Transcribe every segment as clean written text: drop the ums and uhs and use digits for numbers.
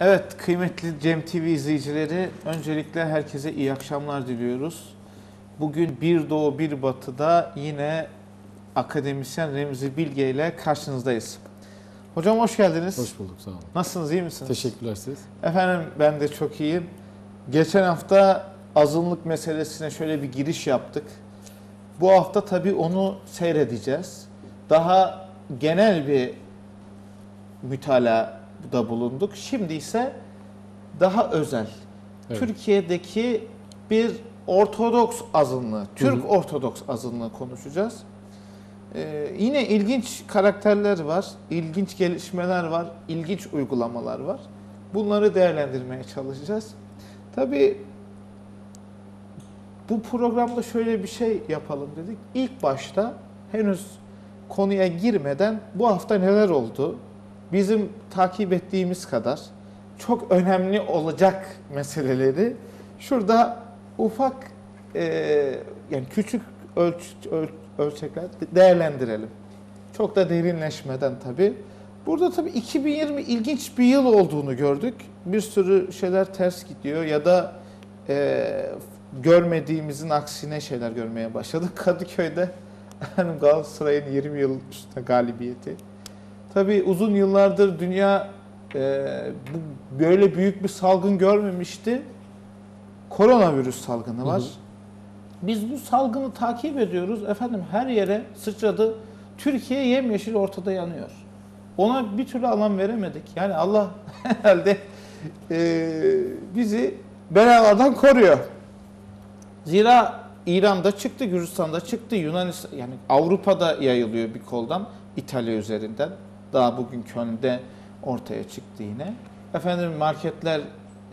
Evet, kıymetli Cem TV izleyicileri, öncelikle herkese iyi akşamlar diliyoruz. Bugün Bir Doğu Bir Batı'da yine akademisyen Remzi Bilge ile karşınızdayız. Hocam hoş geldiniz. Hoş bulduk, sağ olun. Nasılsınız, iyi misiniz? Teşekkürler siz. Efendim ben de çok iyiyim. Geçen hafta azınlık meselesine şöyle bir giriş yaptık. Bu hafta tabii onu seyredeceğiz. Daha genel bir mütalaada bulunduk. Şimdi ise daha özel. Evet. Türkiye'deki bir Ortodoks azınlığı, Türk Ortodoks azınlığı konuşacağız. Yine ilginç karakterler var, ilginç gelişmeler var, ilginç uygulamalar var. Bunları değerlendirmeye çalışacağız. Tabii bu programda şöyle bir şey yapalım dedik. İlk başta henüz konuya girmeden bu hafta neler oldu? Bizim takip ettiğimiz kadar çok önemli olacak meseleleri şurada ufak yani küçük ölçekler değerlendirelim. Çok da derinleşmeden tabii. Burada tabii 2020 ilginç bir yıl olduğunu gördük. Bir sürü şeyler ters gidiyor ya da görmediğimizin aksine şeyler görmeye başladık. Kadıköy'de Galatasaray'ın 20 yıl üstüne galibiyeti. Tabii uzun yıllardır dünya böyle büyük bir salgın görmemişti. Koronavirüs salgını var. Biz bu salgını takip ediyoruz. Efendim her yere sıçradı. Türkiye yemyeşil ortada yanıyor. Ona bir türlü alan veremedik. Yani Allah herhalde bizi belalardan koruyor. Zira İran'da çıktı, Gürcistan'da çıktı, Yunanistan, yani Avrupa'da yayılıyor bir koldan, İtalya üzerinden. Daha bugün Köln'de ortaya çıktı yine. Efendim marketler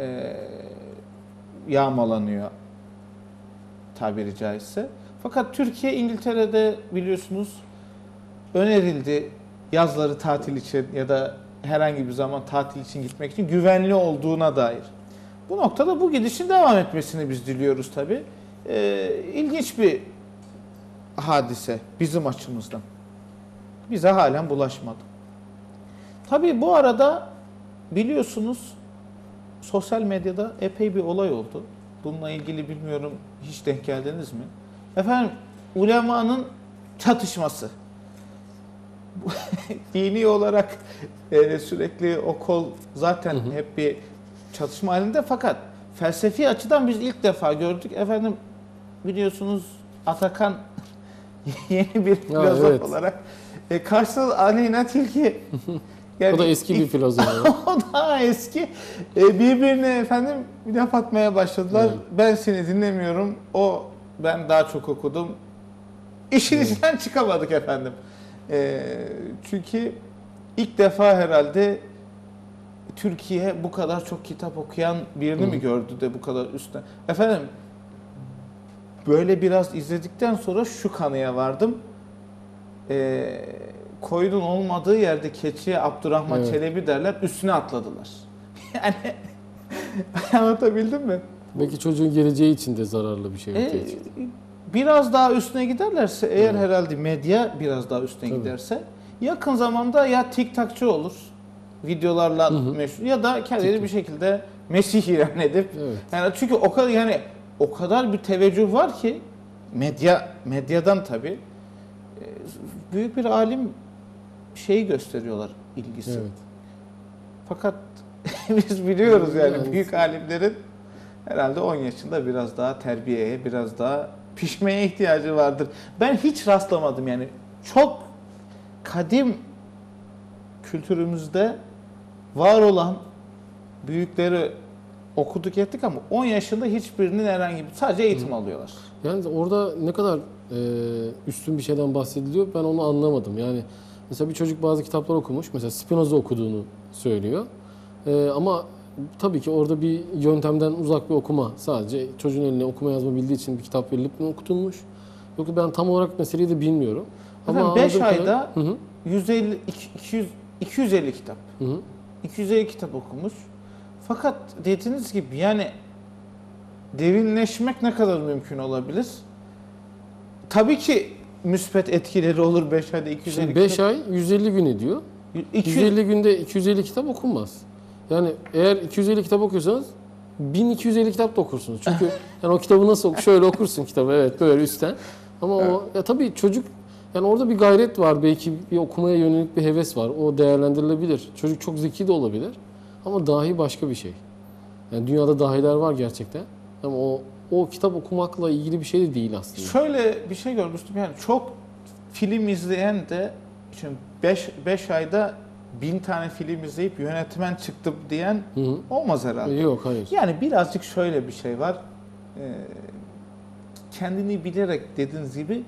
yağmalanıyor tabiri caizse. Fakat Türkiye, İngiltere'de biliyorsunuz önerildi yazları tatil için ya da herhangi bir zaman tatil için gitmek için güvenli olduğuna dair. Bu noktada bu gidişin devam etmesini biz diliyoruz tabii. İlginç bir hadise bizim açımızdan. Bize halen bulaşmadı. Tabii bu arada biliyorsunuz sosyal medyada epey bir olay oldu. Bununla ilgili bilmiyorum hiç denk geldiniz mi? Efendim ulemanın çatışması. Dini olarak sürekli o kol zaten hep bir çatışma halinde, fakat felsefi açıdan biz ilk defa gördük. Efendim biliyorsunuz Atakan yeni bir filozof olarak karşısında Aleyna Tilki. Yani o da eski bir filozof. O daha eski. Birbirine efendim laf atmaya başladılar. Evet. Ben seni dinlemiyorum. Ben daha çok okudum. İşin içinden çıkamadık efendim. Çünkü ilk defa herhalde Türkiye bu kadar çok kitap okuyan birini mi gördü de bu kadar üstten. Efendim böyle biraz izledikten sonra şu kanıya vardım. Koyunun olmadığı yerde keçiye Abdurrahman Çelebi derler, üstüne atladılar. Yani anlatabildim mi? Belki çocuğun geleceği için de zararlı bir şey ortaya çıktı. Biraz daha üstüne giderlerse eğer herhalde medya biraz daha üstüne giderse yakın zamanda ya TikTokçu olur, videolarla meşhur, ya da kendini bir şekilde Mesih ilan edip yani çünkü o kadar bir teveccüh var ki medyadan tabii büyük bir alim şeyi gösteriyorlar, ilgisi. Evet. Fakat biz biliyoruz yani büyük alimlerin herhalde 10 yaşında biraz daha terbiyeye, biraz daha pişmeye ihtiyacı vardır. Ben hiç rastlamadım yani. Çok kadim kültürümüzde var olan büyükleri okuduk ettik ama 10 yaşında hiçbirinin herhangi bir sadece eğitim alıyorlar. Yani orada ne kadar üstün bir şeyden bahsediliyor ben onu anlamadım. Yani mesela bir çocuk bazı kitaplar okumuş. Mesela Spinoza okuduğunu söylüyor. Ama tabii ki orada bir yöntemden uzak bir okuma. Sadece çocuğun eline okuma yazma bildiği için bir kitap verilip mi okutulmuş? Yoksa ben tam olarak meseleyi de bilmiyorum. Ama 5 ayda 250 kitap. 250 kitap okumuş. Fakat dediğiniz gibi yani derinleşmek ne kadar mümkün olabilir? Tabii ki müspet etkileri olur 5 ayda 250 Şimdi 5 ay 150 gün ediyor. 250 günde 250 kitap okunmaz. Yani eğer 250 kitap okuyorsanız 1250 kitap da okursunuz. Çünkü yani o kitabı nasıl şöyle okursun kitabı, evet, böyle üstten. Ama o ya tabii çocuk, yani orada bir gayret var, belki bir okumaya yönelik bir heves var. O değerlendirilebilir. Çocuk çok zeki de olabilir. Ama dahi başka bir şey. Yani dünyada dahiler var gerçekten. Ama o kitap okumakla ilgili bir şey de değil aslında. Şöyle bir şey görmüştüm, yani çok film izleyen de şimdi 5 ayda 1000 tane film izleyip yönetmen çıktım diyen Hı hı. olmaz herhalde. Yok, hayır. Yani birazcık şöyle bir şey var. Kendini bilerek dediğiniz gibi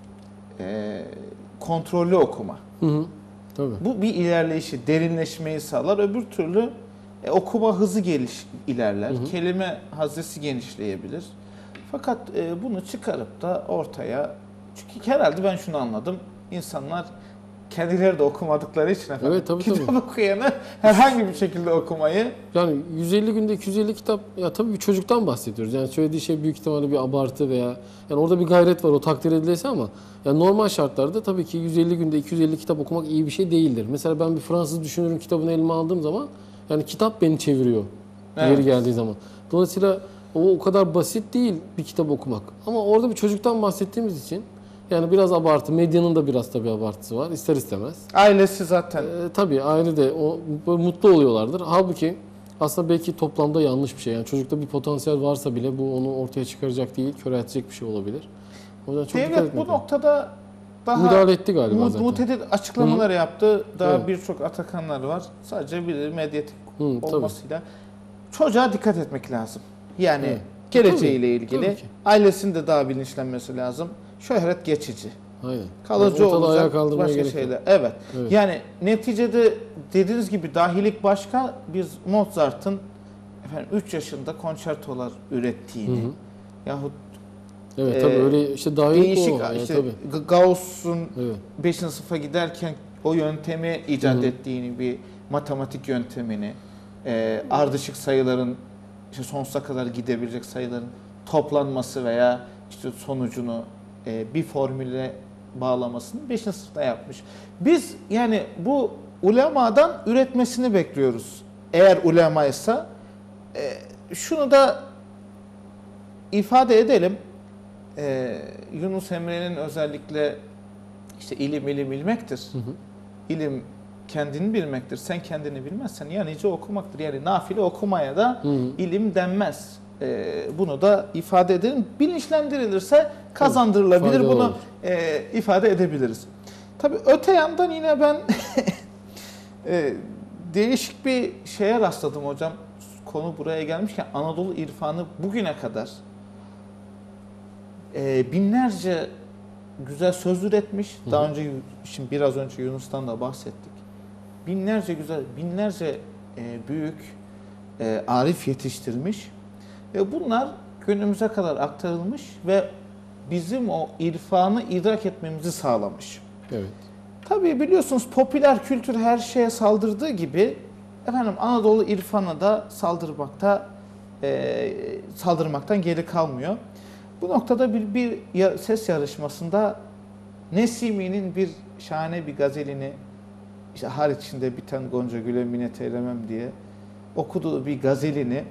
kontrollü okuma. Hı hı. Tabii. Bu bir ilerleyişi, derinleşmeyi sağlar. Öbür türlü okuma hızı ilerler. Hı hı. Kelime haznesi genişleyebilir. Fakat bunu çıkarıp da ortaya, çünkü herhalde ben şunu anladım. İnsanlar kendileri de okumadıkları için efendim, Evet, tabii, kitap tabii. okuyanı herhangi bir şekilde okumayı. Yani 150 günde 250 kitap, ya tabii bir çocuktan bahsediyoruz. Yani söylediği şey büyük ihtimalle bir abartı veya yani orada bir gayret var, o takdir edilesi, ama yani normal şartlarda tabii ki 150 günde 250 kitap okumak iyi bir şey değildir. Mesela ben bir Fransız düşünürün kitabını elime aldığım zaman yani kitap beni çeviriyor Evet. yeri geldiği zaman. Dolayısıyla o kadar basit değil bir kitap okumak. Ama orada bir çocuktan bahsettiğimiz için yani biraz abartı, medyanın da biraz tabii abartısı var ister istemez. Ailesi zaten. Tabii aile de mutlu oluyorlardır. Halbuki aslında belki toplamda yanlış bir şey. Yani çocukta bir potansiyel varsa bile bu onu ortaya çıkaracak değil, köreltecek bir şey olabilir. O yüzden çok dikkat Devlet etmek bu lazım. noktada daha Müdahale etti galiba zaten. mutedir açıklamalar yaptı. Daha Evet. birçok Atakanlar var. Sadece bir medyatik Tabii. olmasıyla çocuğa dikkat etmek lazım. Yani Evet. geleceğiyle Tabii, ilgili tabii ki. ailesinin de daha bilinçlenmesi lazım. Şöhret geçici. Aynen. Kalıcı Yani ortalığı ayağa olacak kaldırmaya başka gerek yok. şeyler. Evet. Evet. Yani neticede dediğiniz gibi dahilik başka. Biz Mozart'ın 3 yaşında konçertolar ürettiğini Hı hı. yahut Evet tabii, öyle işte dahil değişik o. Yani işte tabii. Gauss'un Evet. 5. sınıfa giderken o yöntemi icat Hı hı. ettiğini, bir matematik yöntemini, ardışık sayıların işte sonsuza kadar gidebilecek sayıların toplanması veya işte sonucunu bir formüle bağlamasını 5. sınıfta yapmış. Biz yani bu ulemadan üretmesini bekliyoruz. Eğer ulemaysa şunu da ifade edelim. Yunus Emre'nin özellikle işte ilim bilmektir. Hı hı. İlim kendini bilmektir. Sen kendini bilmezsen ya nice okumaktır. Yani nafile okumaya da Hı hı. ilim denmez. Bunu da ifade edelim. Bilinçlendirilirse kazandırılabilir. Faydalı Bunu olur. ifade edebiliriz. Tabii öte yandan yine ben değişik bir şeye rastladım hocam. Konu buraya gelmişken Anadolu irfanı bugüne kadar binlerce güzel söz üretmiş. Daha önce, şimdi biraz önce Yunus'tan da bahsettik. Binlerce güzel, binlerce büyük arif yetiştirmiş. Ve bunlar günümüze kadar aktarılmış ve bizim o irfanı idrak etmemizi sağlamış. Evet. Tabii biliyorsunuz popüler kültür her şeye saldırdığı gibi Anadolu irfanı da saldırmaktan geri kalmıyor. Bu noktada bir ses yarışmasında Nesimi'nin bir şahane bir gazelini, işte har içinde biten Gonca Gül'e minnet eylemem diye okuduğu bir gazelini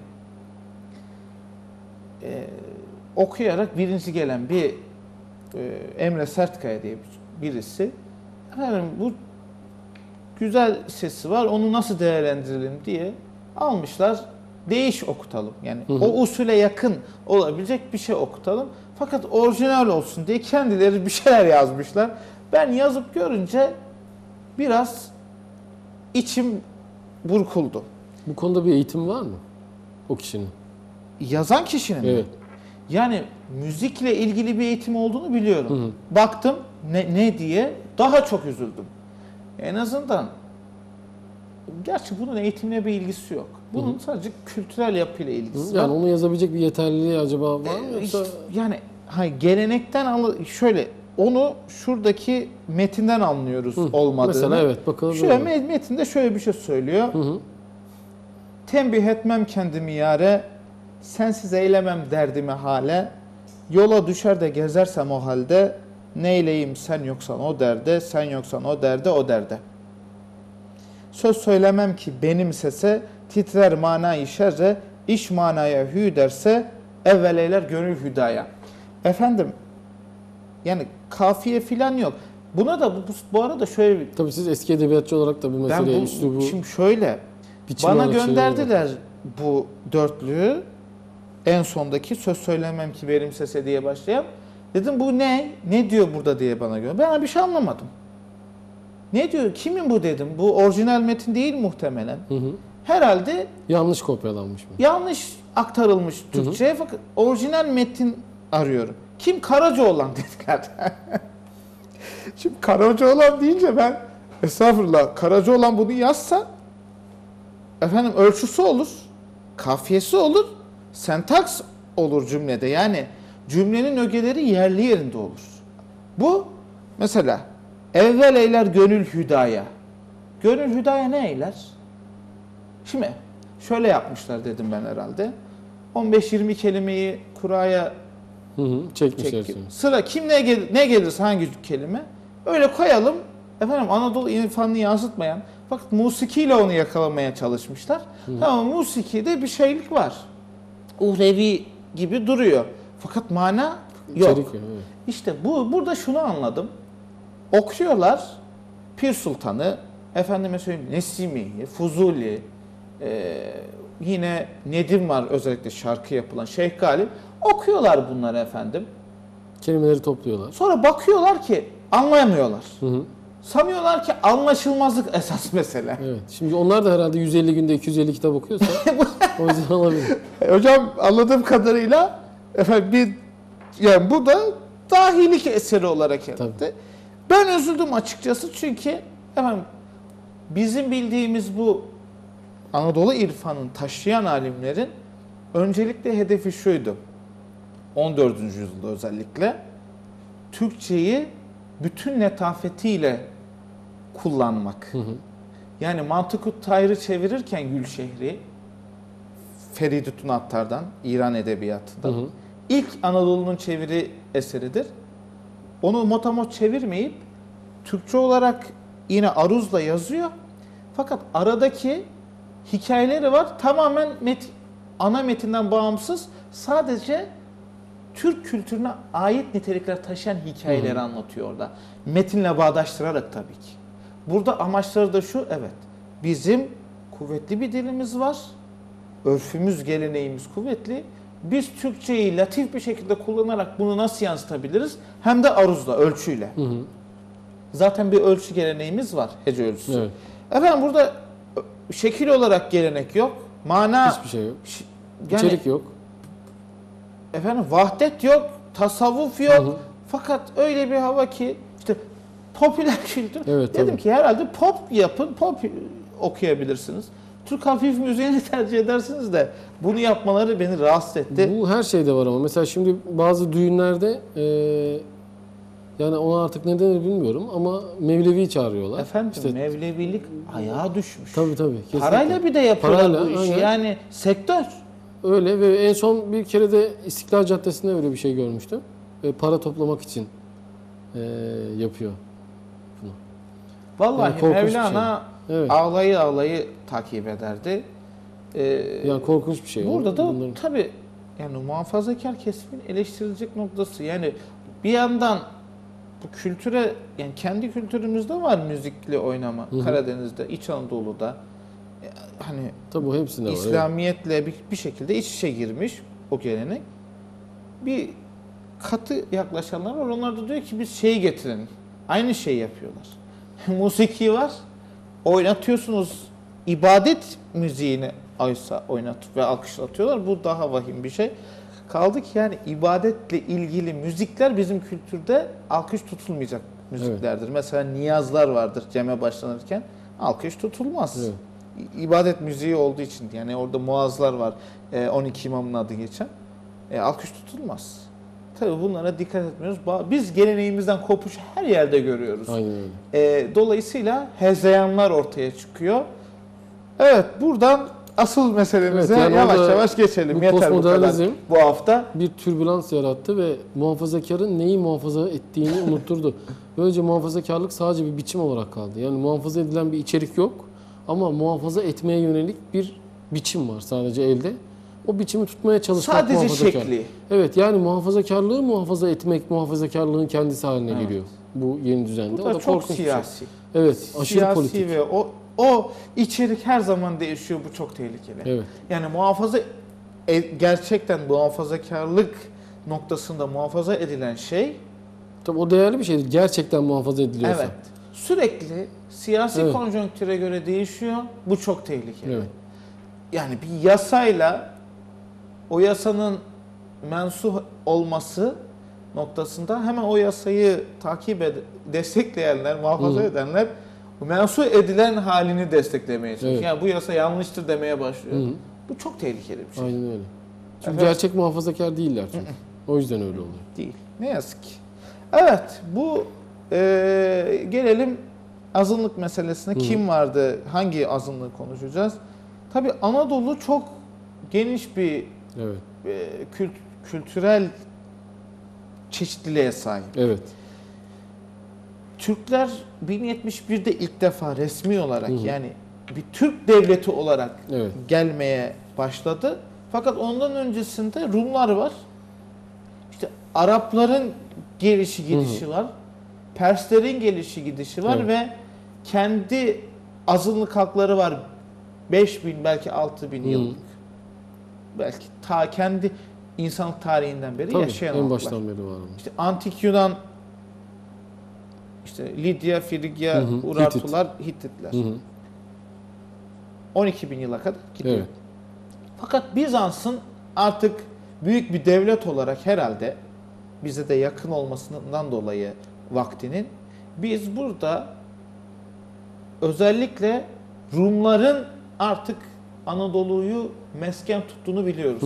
okuyarak birinci gelen bir Emre Sertkaya diye birisi, bu güzel sesi var, onu nasıl değerlendirelim diye almışlar, değiş okutalım. Yani o usule yakın olabilecek bir şey okutalım. Fakat orijinal olsun diye kendileri bir şeyler yazmışlar. Ben yazıp görünce biraz içim burkuldu. Bu konuda bir eğitim var mı o kişinin? Yazan kişinin mi? Evet. Yani müzikle ilgili bir eğitim olduğunu biliyorum. Hı hı. Baktım ne diye daha çok üzüldüm. En azından gerçi bunun eğitimle bir ilgisi yok. Bunun sadece kültürel yapıyla ilgisi var. Yani onu yazabilecek bir yeterliliği acaba var mı, yoksa? Yani gelenekten şöyle onu şuradaki metinden anlıyoruz olmadığını. Mesela evet, bakalım. Şöyle metinde şöyle bir şey söylüyor. Hı hı. Tembih etmem kendimi yâre, sensiz eylemem derdimi hale. Yola düşer de gezersem o halde, neyleyim sen yoksan o derde, sen yoksan o derde, o derde. Söz söylemem ki benim sese, titrer manayı şerre, iş manaya hü derse, evvel eyler gönül hüdaya. Efendim, yani kafiye filan yok. Buna da bu arada şöyle bir... Tabii siz eski edebiyatçı olarak da bu meseleye üslubu... Şimdi şöyle, biçim bana olarak gönderdiler bu dörtlüğü. En sondaki söz söylemem ki verim sese diye başlayan. Dedim bu ne? Ne diyor burada diye bana gönder. Ben bir şey anlamadım. Ne diyor? Kimin bu dedim. Bu orijinal metin değil muhtemelen. Hı hı. Herhalde Yanlış kopyalanmış mı? yanlış aktarılmış Türkçe'ye fakat orijinal metin arıyorum. Kim? Karacaoğlan dediler. Şimdi Karacaoğlan deyince ben estağfurullah Karacaoğlan bunu yazsa efendim ölçüsü olur, kafiyesi olur, sentaks olur cümlede. Yani cümlenin ögeleri yerli yerinde olur. Bu mesela evvel eyler gönül hüdaya. Gönül hüdaya ne eyler? Şimdi şöyle yapmışlar dedim ben herhalde. 15-20 kelimeyi kuraya Hı hı. Çekmişler çekip şimdi. sıra kim ne gelirse hangi kelime öyle koyalım. Efendim Anadolu irfanını yansıtmayan fakat musikiyle onu yakalamaya çalışmışlar. Ama musikide bir şeylik var. Uhrevi gibi duruyor. Fakat mana yok. İçerik yok, evet. İşte burada şunu anladım. Okuyorlar Pir Sultan'ı, efendime söyleyeyim Nesimi'yi, Fuzuli, yine Nedim var özellikle şarkı yapılan Şeyh Galip. Okuyorlar bunları efendim. Kelimeleri topluyorlar. Sonra bakıyorlar ki anlayamıyorlar. Hı hı. Sanıyorlar ki anlaşılmazlık esas mesele. Evet. Şimdi onlar da herhalde 150 günde 250 kitap okuyorsa o yüzden olabilir. Hocam anladığım kadarıyla efendim yani bu da dahilik eseri olarak herhalde. Ben üzüldüm açıkçası çünkü efendim bizim bildiğimiz bu Anadolu irfanını taşıyan alimlerin öncelikle hedefi şuydu. 14. yüzyılda özellikle Türkçeyi bütün letafetiyle kullanmak. Hı hı. Yani Mantıkut Tayr'ı çevirirken Gülşehri Feridüddin Attar'dan, İran edebiyatından Hı hı. ilk Anadolu'nun çeviri eseridir. Onu motamot çevirmeyip Türkçe olarak yine aruzla yazıyor. Fakat aradaki hikayeleri var. Tamamen ana metinden bağımsız. Sadece Türk kültürüne ait nitelikler taşıyan hikayeleri anlatıyor orada. Metinle bağdaştırarak tabii ki. Burada amaçları da şu, evet. Bizim kuvvetli bir dilimiz var. Örfümüz, geleneğimiz kuvvetli. Biz Türkçeyi latif bir şekilde kullanarak bunu nasıl yansıtabiliriz? Hem de aruzla, ölçüyle. Hı hı. Zaten bir ölçü geleneğimiz var, hece ölçüsü. Evet. Efendim burada şekil olarak gelenek yok. Mana... Hiçbir şey yok. Yani, İçerik yok. efendim vahdet yok, tasavvuf yok. Hı hı. Fakat öyle bir hava ki işte popüler kültür. Evet, Dedim tabii. ki herhalde pop yapın, pop okuyabilirsiniz. Türk hafif müziğini tercih edersiniz de bunu yapmaları beni rahatsız etti. Bu her şeyde var ama. Mesela şimdi bazı düğünlerde yani ona artık ne denir bilmiyorum ama Mevlevi çağırıyorlar. Efendim İşte, Mevlevilik ayağa düşmüş. tabii. Kesinlikle. Parayla bir de yapıyorlar Parayla, bu işi. aynen. Yani sektör. Öyle ve en son bir kere de İstiklal Caddesi'nde öyle bir şey görmüştüm. Para toplamak için yapıyor. Vallahi Yani korkunç bir Mevlana Evet. ağlayı takip ederdi. Yani korkunç bir şey. Burada da Bunların- tabii yani muhafazakar kesimin eleştirilecek noktası. Yani bir yandan bu kültüre yani kendi kültürümüzde var müzikli oynama. Hı hı. Karadeniz'de, İç Anadolu'da hani Tabii o hepsinde var. Evet. İslamiyetle bir şekilde iç içe girmiş o gelenek. Bir katı yaklaşanlar var. Onlar da diyor ki biz şeyi getirelim. Aynı şeyi yapıyorlar. Musiki var. Oynatıyorsunuz ibadet müziğini oysa oynatıp ve alkışlatıyorlar. Bu daha vahim bir şey. Kaldı ki yani ibadetle ilgili müzikler bizim kültürde alkış tutulmayacak müziklerdir. Mesela niyazlar vardır ceme başlanırken alkış tutulmaz. Evet. İbadet müziği olduğu için yani orada muazlar var 12 imamın adı geçen alkış tutulmaz. Tabii bunlara dikkat etmiyoruz. Biz geleneğimizden kopuş her yerde görüyoruz. Aynen öyle. Dolayısıyla hezeyanlar ortaya çıkıyor. Evet buradan asıl meselemize Evet, yani yavaş orada yavaş geçelim. bu Yeter bu kadar postmodernizm bu hafta. bir türbülans yarattı ve muhafazakarın neyi muhafaza ettiğini unutturdu. Böylece muhafazakarlık sadece bir biçim olarak kaldı. Yani muhafaza edilen bir içerik yok ama muhafaza etmeye yönelik bir biçim var sadece elde. O biçimi tutmaya çalışmak Sadece muhafazakar. şekli. Evet, yani muhafazakarlığı muhafaza etmek, muhafazakarlığın kendisi haline geliyor bu yeni düzende. Bu O da da çok korkunç bir şey. siyasi. Evet, aşırı Siyasi politik. ve o içerik her zaman değişiyor. Bu çok tehlikeli. Evet. Yani gerçekten muhafazakarlık noktasında muhafaza edilen şey, Tabii o değerli bir şeydir. Gerçekten muhafaza ediliyorsa. evet, sürekli siyasi Evet. konjonktüre göre değişiyor. Bu çok tehlikeli. Evet. Yani bir yasayla o yasanın mensuh olması noktasında hemen o yasayı destekleyenler, muhafaza edenler mensuh edilen halini desteklemeye çalışıyor. Evet. Yani bu yasa yanlıştır demeye başlıyor. Hı hı. Bu çok tehlikeli bir şey. Aynen öyle. Çünkü Evet. gerçek muhafazakar değiller çünkü. O yüzden öyle oluyor. Değil. Ne yazık ki. Evet, bu gelelim azınlık meselesine. Kim vardı, hangi azınlığı konuşacağız? Tabii Anadolu çok geniş bir Evet. kültürel çeşitliliğe sahip. Evet. Türkler 1071'de ilk defa resmi olarak yani bir Türk devleti olarak Evet. gelmeye başladı. Fakat ondan öncesinde Rumlar var. İşte Arapların gelişi gidişi var. Perslerin gelişi gidişi var Evet. ve kendi azınlık halkları var. 5000 belki 6000 yıllık. Belki ta kendi insanlık tarihinden beri Tabii, yaşayan en halklar. baştan beri var ama. İşte Antik Yunan, işte Lidya, Frigya, Urartular, Hittitler. 12.000 yıla kadar gidiyor. Evet. Fakat Bizans'ın artık büyük bir devlet olarak herhalde bize de yakın olmasından dolayı vaktinin biz burada özellikle Rumların artık Anadolu'yu mesken tuttuğunu biliyoruz.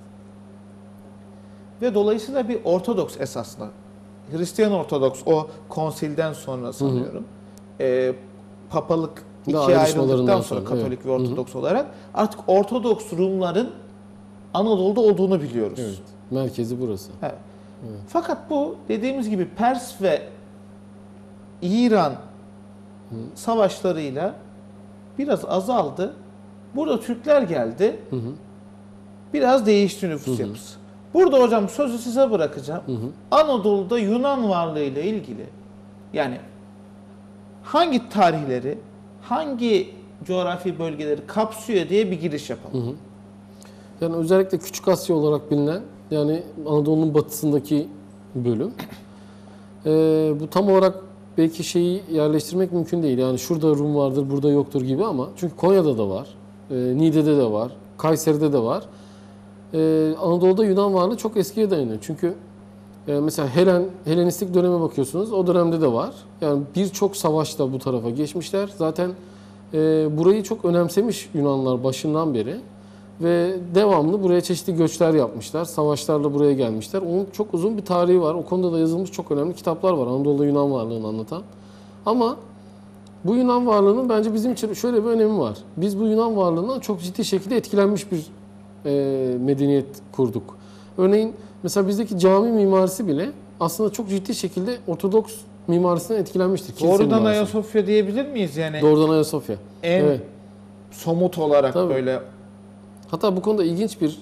Ve dolayısıyla bir Ortodoks esaslı, Hristiyan Ortodoks o konsilden sonra sanıyorum, papalık ikiye ayrıldıktan sonra Katolik ve Ortodoks olarak artık Ortodoks Rumların Anadolu'da olduğunu biliyoruz. Evet. Merkezi burası. Evet. Fakat bu dediğimiz gibi Pers ve İran savaşlarıyla biraz azaldı. Burada Türkler geldi. Biraz değişti nüfus yapısı. Burada hocam sözü size bırakacağım. Anadolu'da Yunan varlığı ile ilgili yani hangi tarihleri, hangi coğrafi bölgeleri kapsıyor diye bir giriş yapalım. Yani özellikle Küçük Asya olarak bilinen, yani Anadolu'nun batısındaki bölüm. Bu tam olarak belki şeyi yerleştirmek mümkün değil. Yani şurada Rum vardır, burada yoktur gibi ama çünkü Konya'da da var, Niğde'de de var, Kayseri'de de var. Anadolu'da Yunan varlığı çok eskiye dayanıyor. Çünkü mesela Helenistik döneme bakıyorsunuz, o dönemde de var. Yani birçok savaşta bu tarafa geçmişler. Zaten burayı çok önemsemiş Yunanlar başından beri. Ve devamlı buraya çeşitli göçler yapmışlar. Savaşlarla buraya gelmişler. Onun çok uzun bir tarihi var. O konuda da yazılmış çok önemli kitaplar var. Anadolu'da Yunan varlığını anlatan. Ama bu Yunan varlığının bence bizim için şöyle bir önemi var. Biz bu Yunan varlığından çok ciddi şekilde etkilenmiş bir medeniyet kurduk. Örneğin mesela bizdeki cami mimarisi bile aslında çok ciddi şekilde Ortodoks mimarisinden etkilenmiştir. Kilise Doğrudan mimarisi. Ayasofya diyebilir miyiz yani? Doğrudan Ayasofya. En Evet. somut olarak Tabii. böyle. Hatta bu konuda ilginç bir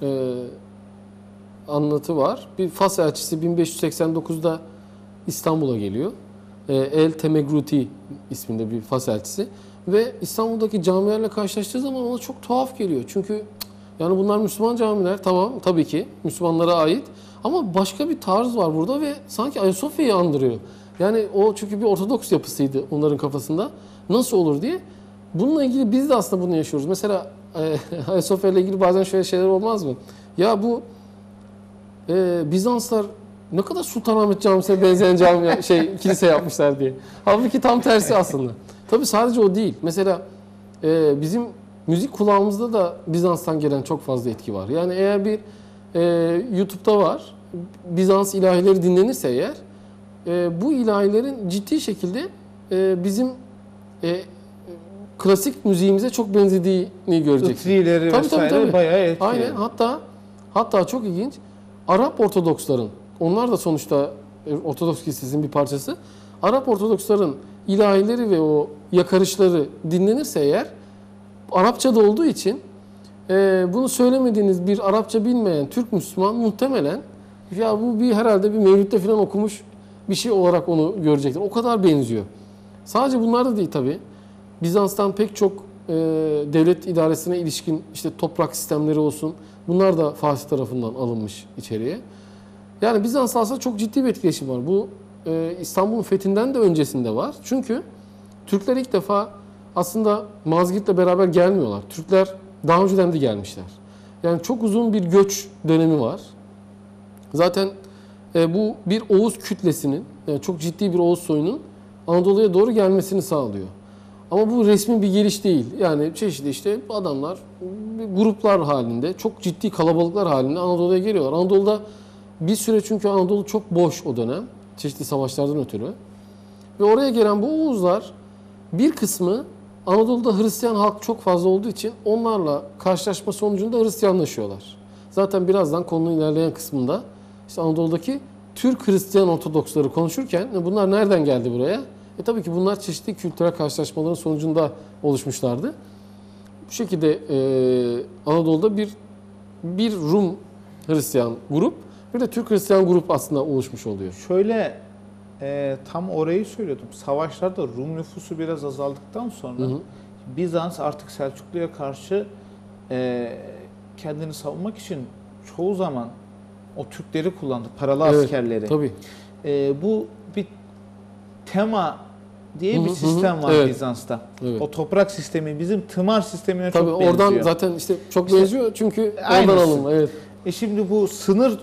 anlatı var. Bir Fas elçisi 1589'da İstanbul'a geliyor. El Temegruti isminde bir Fas elçisi. Ve İstanbul'daki camilerle karşılaştığı zaman ona çok tuhaf geliyor. Çünkü yani bunlar Müslüman camiler, tamam, tabii ki Müslümanlara ait. Ama başka bir tarz var burada ve sanki Ayasofya'yı andırıyor. Yani o çünkü bir Ortodoks yapısıydı onların kafasında. Nasıl olur diye. Bununla ilgili biz de aslında bunu yaşıyoruz. Mesela Ayasofya ile ilgili bazen şöyle şeyler olmaz mı? Ya bu Bizanslar ne kadar Sultanahmet Camisi'ne benzeyen kilise yapmışlar diye. Halbuki tam tersi aslında. Tabii sadece o değil. Mesela bizim müzik kulağımızda da Bizans'tan gelen çok fazla etki var. Yani eğer bir YouTube'da var, Bizans ilahileri dinlenirse eğer, bu ilahilerin ciddi şekilde bizim klasik müziğimize çok benzediğini göreceksiniz. Itrileri vesaire bayağı etkili. Aynen. Hatta çok ilginç. Arap Ortodoksların, onlar da sonuçta Ortodoks Kilisesi'nin bir parçası. Arap Ortodoksların ilahileri ve o yakarışları dinlenirse eğer, Arapçada olduğu için Bunu söylemediğiniz bir Arapça bilmeyen Türk Müslüman muhtemelen ya bu herhalde bir Mevlüt'te falan okumuş bir şey olarak onu görecektir. O kadar benziyor. Sadece bunlar da değil tabii. Bizans'tan pek çok devlet idaresine ilişkin işte toprak sistemleri olsun. Bunlar da Fatih tarafından alınmış içeriye. Yani Bizans aslında çok ciddi bir etkileşim var. Bu İstanbul'un fethinden de öncesinde var. Çünkü Türkler ilk defa aslında Mazgirt'le beraber gelmiyorlar. Türkler daha önceden de gelmişler. Yani çok uzun bir göç dönemi var. Zaten bu bir Oğuz kütlesinin, yani çok ciddi bir Oğuz soyunun Anadolu'ya doğru gelmesini sağlıyor. Ama bu resmi bir geliş değil. Yani çeşitli işte adamlar gruplar halinde, çok ciddi kalabalıklar halinde Anadolu'ya geliyorlar. Anadolu'da bir süre çünkü Anadolu çok boş o dönem. Çeşitli savaşlardan ötürü. Ve oraya gelen bu Oğuzlar bir kısmı Anadolu'da Hristiyan halk çok fazla olduğu için onlarla karşılaşma sonucunda Hristiyanlaşıyorlar. Zaten birazdan konunun ilerleyen kısmında işte Anadolu'daki Türk Hristiyan Ortodoksları konuşurken bunlar nereden geldi buraya? Tabii ki bunlar çeşitli kültürel karşılaşmaların sonucunda oluşmuşlardı. Bu şekilde Anadolu'da bir Rum Hristiyan grup, bir de Türk Hristiyan grup aslında oluşmuş oluyor. Şöyle tam orayı söylüyordum. Savaşlarda Rum nüfusu biraz azaldıktan sonra Bizans artık Selçuklu'ya karşı kendini savunmak için çoğu zaman o Türkleri kullandı. Paralı askerleri. Tabii. Bu bir tema diye bir sistem var Bizans'ta. Evet. O toprak sistemi bizim tımar sistemine tabii çok benziyor. Oradan zaten işte çok benziyor çünkü oradan alınma. Evet. Şimdi bu sınır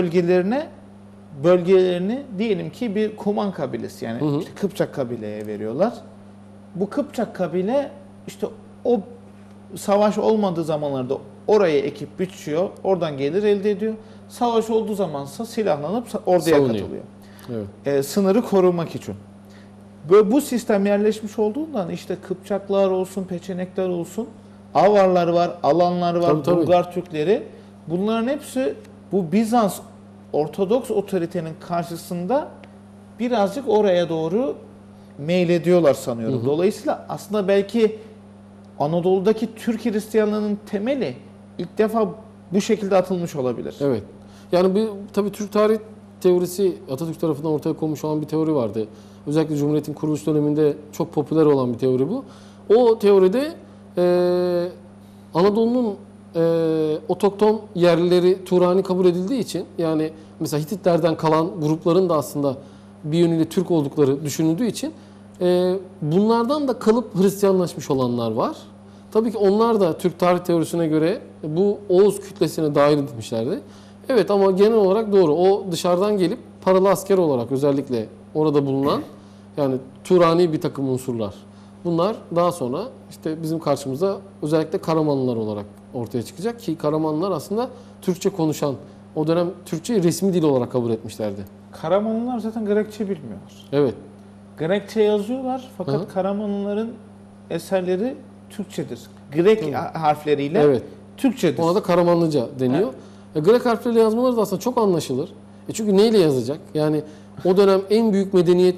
bölgelerini diyelim ki bir Kuman kabilesi yani işte Kıpçak kabileye veriyorlar. Bu Kıpçak kabile işte o savaş olmadığı zamanlarda oraya ekip biçiyor, oradan gelir elde ediyor. Savaş olduğu zamansa silahlanıp orduya katılıyor. Evet. Sınırı korumak için. Böyle bu sistem yerleşmiş olduğundan işte Kıpçaklar olsun, Peçenekler olsun, Avarlar var, Alanlar var, Bulgar Türkleri. Bunların hepsi bu Bizans Ortodoks otoritenin karşısında birazcık oraya doğru meylediyorlar sanıyorum. Dolayısıyla aslında belki Anadolu'daki Türk Hristiyanlığının temeli ilk defa bu şekilde atılmış olabilir. Evet. Yani tabii Türk tarih teorisi Atatürk tarafından ortaya konmuş olan bir teori vardı. Özellikle Cumhuriyet'in kuruluş döneminde çok popüler olan bir teori bu. O teoride Anadolu'nun otokton yerlileri Turani kabul edildiği için yani mesela Hititlerden kalan grupların da aslında bir yönüyle Türk oldukları düşünüldüğü için bunlardan da kalıp Hristiyanlaşmış olanlar var. Tabii ki onlar da Türk tarih teorisine göre bu Oğuz kütlesine dahil edilmişlerdi. Evet ama genel olarak doğru. O dışarıdan gelip paralı asker olarak özellikle orada bulunan yani Turani bir takım unsurlar. Bunlar daha sonra işte bizim karşımıza özellikle Karamanlılar olarak ortaya çıkacak ki Karamanlılar aslında Türkçe konuşan, o dönem Türkçeyi resmi dil olarak kabul etmişlerdi. Karamanlılar zaten Grekçe bilmiyorlar. Evet. Grekçe yazıyorlar fakat Karamanlıların eserleri Türkçedir. Grek harfleriyle Türkçedir. Ona da Karamanlıca deniyor. Grek harfleriyle yazmaları da aslında çok anlaşılır. Çünkü neyle yazacak? Yani o dönem en büyük medeniyet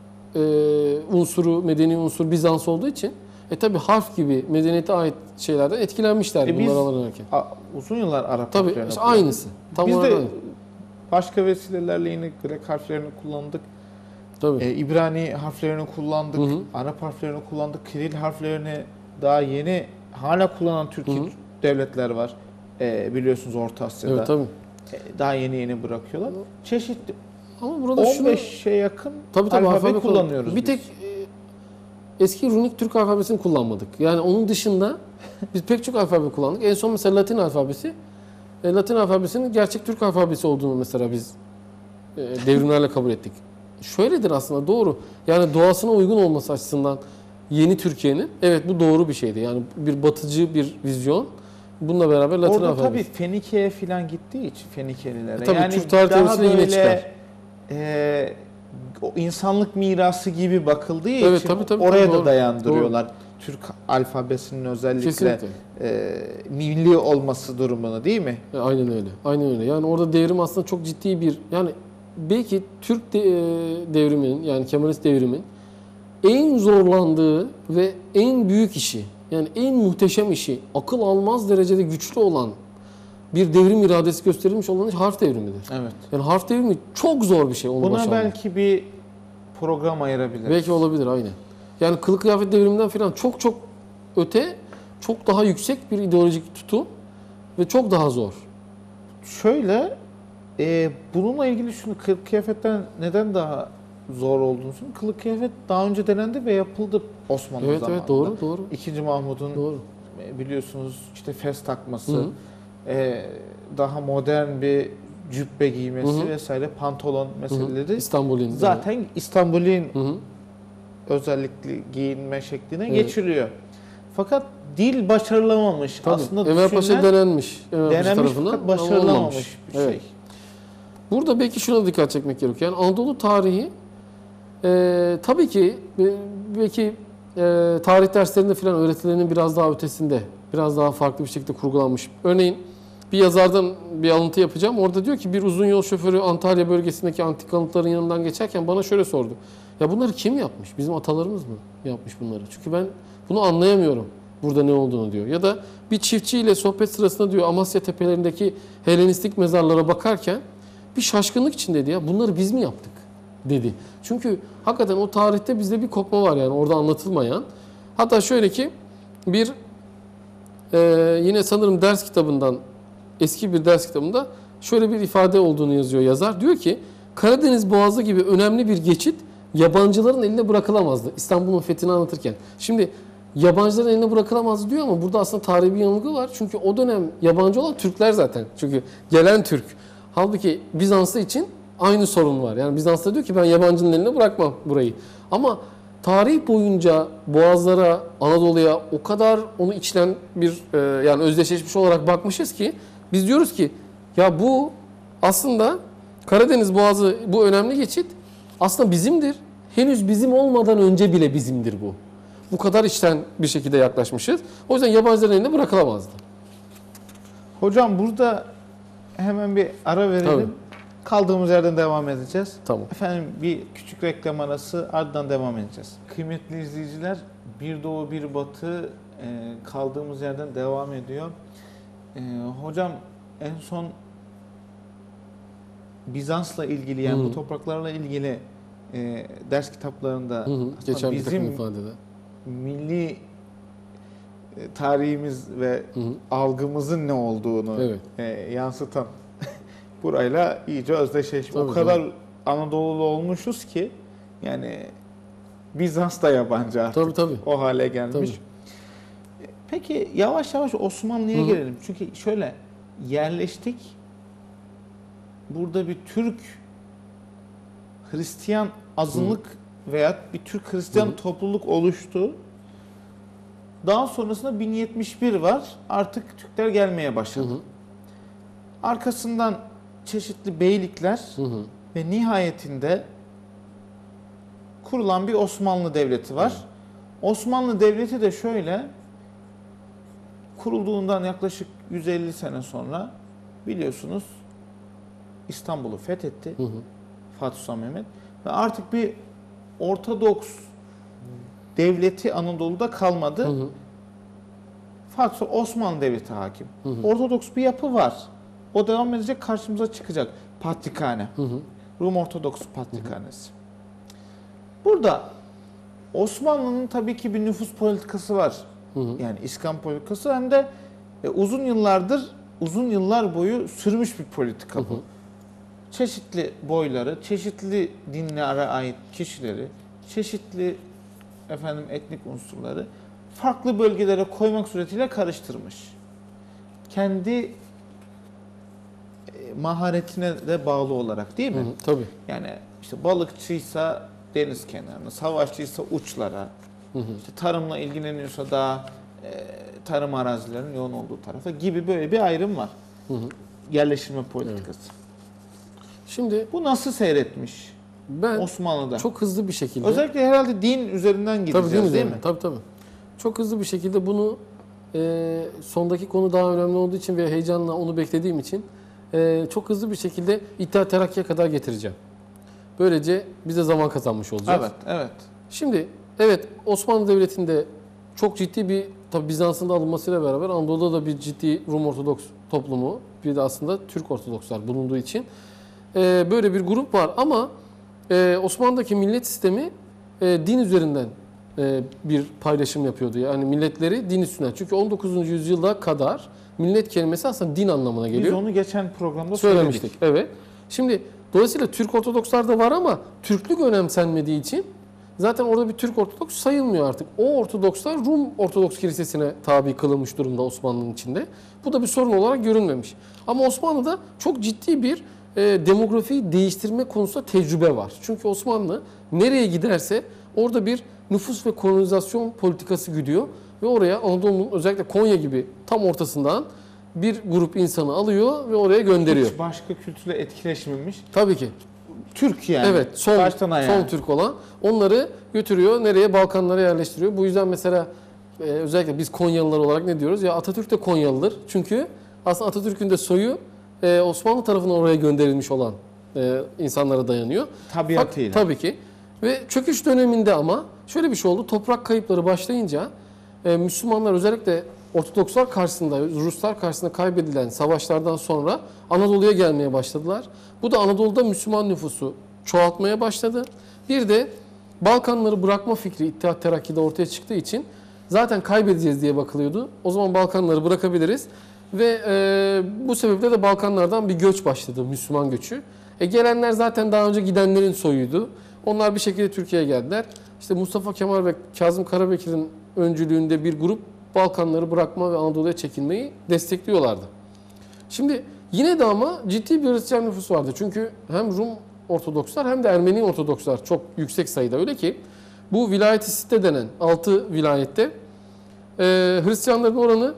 medeni unsur Bizans olduğu için tabi harf gibi medeniyete ait şeylerden etkilenmişler bunlar alınırken. Uzun yıllar Arap tabii harflerini işte aynısı. Biz de başka vesilelerle yine Grek harflerini kullandık. Tabii. İbrani harflerini kullandık. Arap harflerini kullandık. Kiril harflerini daha yeni hala kullanan Türkiye devletler var. Biliyorsunuz Orta Asya'da. Evet tabii. Daha yeni bırakıyorlar. Çeşitli ama burada 15'e yakın alfabe kullanıyoruz. Bir tek eski runik Türk alfabesini kullanmadık. Yani onun dışında biz pek çok alfabe kullandık. En son mesela Latin alfabesi. Latin alfabesinin gerçek Türk alfabesi olduğunu mesela biz devrimlerle kabul ettik. Şöyledir aslında doğru. Yani doğasına uygun olması açısından yeni Türkiye'nin evet bu doğru bir şeydi. Yani bir batıcı bir vizyon. Bununla beraber Latin alfabesi. Orada tabii Fenike'ye falan gittiği için Fenikelilere. Tabii yani Türk tarih teorisine yine çıkar. O insanlık mirası gibi bakıldığı için tabii, oraya da doğru, dayandırıyorlar. Doğru. Türk alfabesinin özellikle milli olması durumunu değil mi? Aynen öyle. Aynen öyle. Yani orada devrim aslında çok ciddi bir yani belki Türk devriminin yani Kemalist devrimin en zorlandığı ve en büyük işi Yani en muhteşem işi, akıl almaz derecede güçlü olan bir devrim iradesi gösterilmiş olan iş harf devrimidir. Evet. Yani harf devrimi çok zor bir şey onu Buna başarmak. belki bir program ayırabiliriz. Belki olabilir, aynen. Yani kılık kıyafet devriminden falan çok çok öte, çok daha yüksek bir ideolojik tutum ve çok daha zor. Şöyle, bununla ilgili şunu, kılık kıyafetten neden daha zor olduğunu söyleyeyim. Kılık kıyafet daha önce denendi ve yapıldı Osmanlı Evet zamanında. evet, doğru doğru. 2. Mahmud'un Doğru. biliyorsunuz işte fes takması, Hı hı. daha modern bir cübbe giymesi Hı hı. vesaire, pantolon meseleleri İstanbul'un zaten İstanbul'un Hı hı. özellikle giyinme şekline Evet. geçiliyor. Fakat dil başarılamamış. Tabii. Aslında Enver Paşa düşünülen denenmiş. Enver Paşa denenmiş tarafından fakat ama başarılamamış olmamış. bir Evet. şey. Burada belki şuna dikkat çekmek gerekiyor. Yani Anadolu tarihi tabii ki belki tarih derslerinde falan öğretilerinin biraz daha ötesinde, biraz daha farklı bir şekilde kurgulanmış. Örneğin bir yazardan bir alıntı yapacağım. Orada diyor ki bir uzun yol şoförü Antalya bölgesindeki antik kalıntıların yanından geçerken bana şöyle sordu. Ya bunları kim yapmış? Bizim atalarımız mı yapmış bunları? Çünkü ben bunu anlayamıyorum burada ne olduğunu diyor. Ya da bir çiftçiyle sohbet sırasında diyor Amasya tepelerindeki Helenistik mezarlara bakarken bir şaşkınlık içindeydi ya. Bunları biz mi yaptık? Dedi. Çünkü hakikaten o tarihte bizde bir kopma var yani orada anlatılmayan. Hatta şöyle ki bir yine sanırım ders kitabından, eski bir ders kitabında şöyle bir ifade olduğunu yazıyor yazar. Diyor ki Karadeniz Boğazı gibi önemli bir geçit yabancıların eline bırakılamazdı. İstanbul'un fethini anlatırken. Şimdi yabancıların eline bırakılamazdı diyor ama burada aslında tarihi bir yanılgı var. Çünkü o dönem yabancı olan Türkler zaten. Çünkü gelen Türk. Halbuki Bizanslı için aynı sorun var. Yani Bizans da diyor ki ben yabancının eline bırakmam burayı. Ama tarih boyunca Boğazlara, Anadolu'ya o kadar onu içten bir yani özdeşleşmiş olarak bakmışız ki biz diyoruz ki ya bu aslında Karadeniz Boğazı bu önemli geçit aslında bizimdir. Henüz bizim olmadan önce bile bizimdir bu. Bu kadar içten bir şekilde yaklaşmışız. O yüzden yabancıların eline bırakılamazdı. Hocam burada hemen bir ara verelim. Tabii. Kaldığımız yerden devam edeceğiz. Tamam. Efendim bir küçük reklam arası, ardından devam edeceğiz. Kıymetli izleyiciler, Bir Doğu Bir Batı kaldığımız yerden devam ediyor. Hocam en son Bizans'la ilgili, yani Hı hı. bu topraklarla ilgili ders kitaplarında Hı hı. Geçen bir takım bizim ifadeler. milli tarihimiz ve Hı hı. algımızın ne olduğunu Evet. yansıtan burayla iyice özdeşleşmiş. Tabii, O kadar Anadolu'lu olmuşuz ki yani Bizans da yabancı artık. Tabii tabii. O hale gelmiş. Tabii. Peki yavaş yavaş Osmanlı'ya Hı hı. gelelim. Çünkü şöyle yerleştik. Burada bir Türk Hristiyan azınlık veya bir Türk Hristiyan Hı hı. topluluk oluştu. Daha sonrasında 1071 var. Artık Türkler gelmeye başladı. Hı hı. Arkasından çeşitli beylikler Hı hı. ve nihayetinde kurulan bir Osmanlı Devleti var. Osmanlı Devleti de şöyle, kurulduğundan yaklaşık 150 sene sonra biliyorsunuz İstanbul'u fethetti Hı hı. Fatih Sultan Mehmet ve artık bir Ortodoks devleti Anadolu'da kalmadı. Hı hı. Fatih Sultan Osmanlı Devleti hakim. Hı hı. Ortodoks bir yapı var. O devam edecek, karşımıza çıkacak. Patrikhane. Hı hı. Rum Ortodoks Patrikhanesi. Burada Osmanlı'nın tabii ki bir nüfus politikası var. Hı hı. Yani İskan politikası, hem de uzun yıllar boyu sürmüş bir politika bu. Hı hı. Çeşitli boyları, çeşitli dinlere ait kişileri, çeşitli etnik unsurları farklı bölgelere koymak suretiyle karıştırmış. Kendi maharetine de bağlı olarak, değil mi? Hı hı. Tabii. Yani işte balıkçıysa deniz kenarına, savaşçıysa uçlara, Hı hı. işte tarımla ilgileniyorsa da tarım arazilerinin yoğun olduğu tarafa gibi böyle bir ayrım var. Hı hı. Yerleştirme politikası. Şimdi Bu nasıl seyretmiş ben Osmanlı'da? çok hızlı bir şekilde Özellikle herhalde din üzerinden gideceğiz, tabii, değil değil mi? Tabii tabii. Çok hızlı bir şekilde bunu sondaki konu daha önemli olduğu için ve heyecanla onu beklediğim için çok hızlı bir şekilde İttihat Terakki'ye kadar getireceğim. Böylece bize zaman kazanmış olacağız. Evet, evet. Şimdi evet, Osmanlı Devleti'nde çok ciddi bir tabi Bizans'ın da alınmasıyla beraber Anadolu'da da bir ciddi Rum Ortodoks toplumu, bir de aslında Türk Ortodokslar bulunduğu için böyle bir grup var. Ama Osmanlı'daki millet sistemi din üzerinden bir paylaşım yapıyordu. Yani milletleri din üstünden. Çünkü 19. yüzyılda kadar millet kelimesi aslında din anlamına geliyor. Biz onu geçen programda Söylemiştik. söyledik. Evet. Şimdi dolayısıyla Türk Ortodokslar da var ama Türklük önemsenmediği için zaten orada bir Türk Ortodoks sayılmıyor artık. O Ortodokslar Rum Ortodoks Kilisesi'ne tabi kılınmış durumda Osmanlı'nın içinde. Bu da bir sorun olarak görünmemiş. Ama Osmanlı'da çok ciddi bir demografiyi değiştirme konusunda tecrübe var. Çünkü Osmanlı nereye giderse orada bir nüfus ve kolonizasyon politikası güdüyor ve oraya Anadolu'nun özellikle Konya gibi tam ortasından bir grup insanı alıyor ve oraya gönderiyor. Hiç başka kültürle etkileşmemiş. Tabii ki. Türk yani. Evet, son Türk olan. Onları götürüyor, nereye? Balkanlara yerleştiriyor. Bu yüzden mesela özellikle biz Konyalılar olarak ne diyoruz? Ya Atatürk de Konyalıdır. Çünkü aslında Atatürk'ün de soyu Osmanlı tarafından oraya gönderilmiş olan insanlara dayanıyor. Tabiatıyla. Tabii ki. Ve çöküş döneminde ama şöyle bir şey oldu. Toprak kayıpları başlayınca Müslümanlar özellikle Ortodokslar karşısında, Ruslar karşısında kaybedilen savaşlardan sonra Anadolu'ya gelmeye başladılar. Bu da Anadolu'da Müslüman nüfusu çoğaltmaya başladı. Bir de Balkanları bırakma fikri İttihat Terakki'de ortaya çıktığı için zaten kaybedeceğiz diye bakılıyordu. O zaman Balkanları bırakabiliriz. Ve bu sebeple de Balkanlardan bir göç başladı, Müslüman göçü. Gelenler zaten daha önce gidenlerin soyuydu. Onlar bir şekilde Türkiye'ye geldiler. İşte Mustafa Kemal ve Kazım Karabekir'in öncülüğünde bir grup Balkanları bırakma ve Anadolu'ya çekilmeyi destekliyorlardı. Şimdi yine de ama ciddi bir Hristiyan nüfus vardı. Çünkü hem Rum Ortodokslar hem de Ermeni Ortodokslar çok yüksek sayıda. Öyle ki bu vilayet-i Sitte denen 6 vilayette Hristiyanların oranı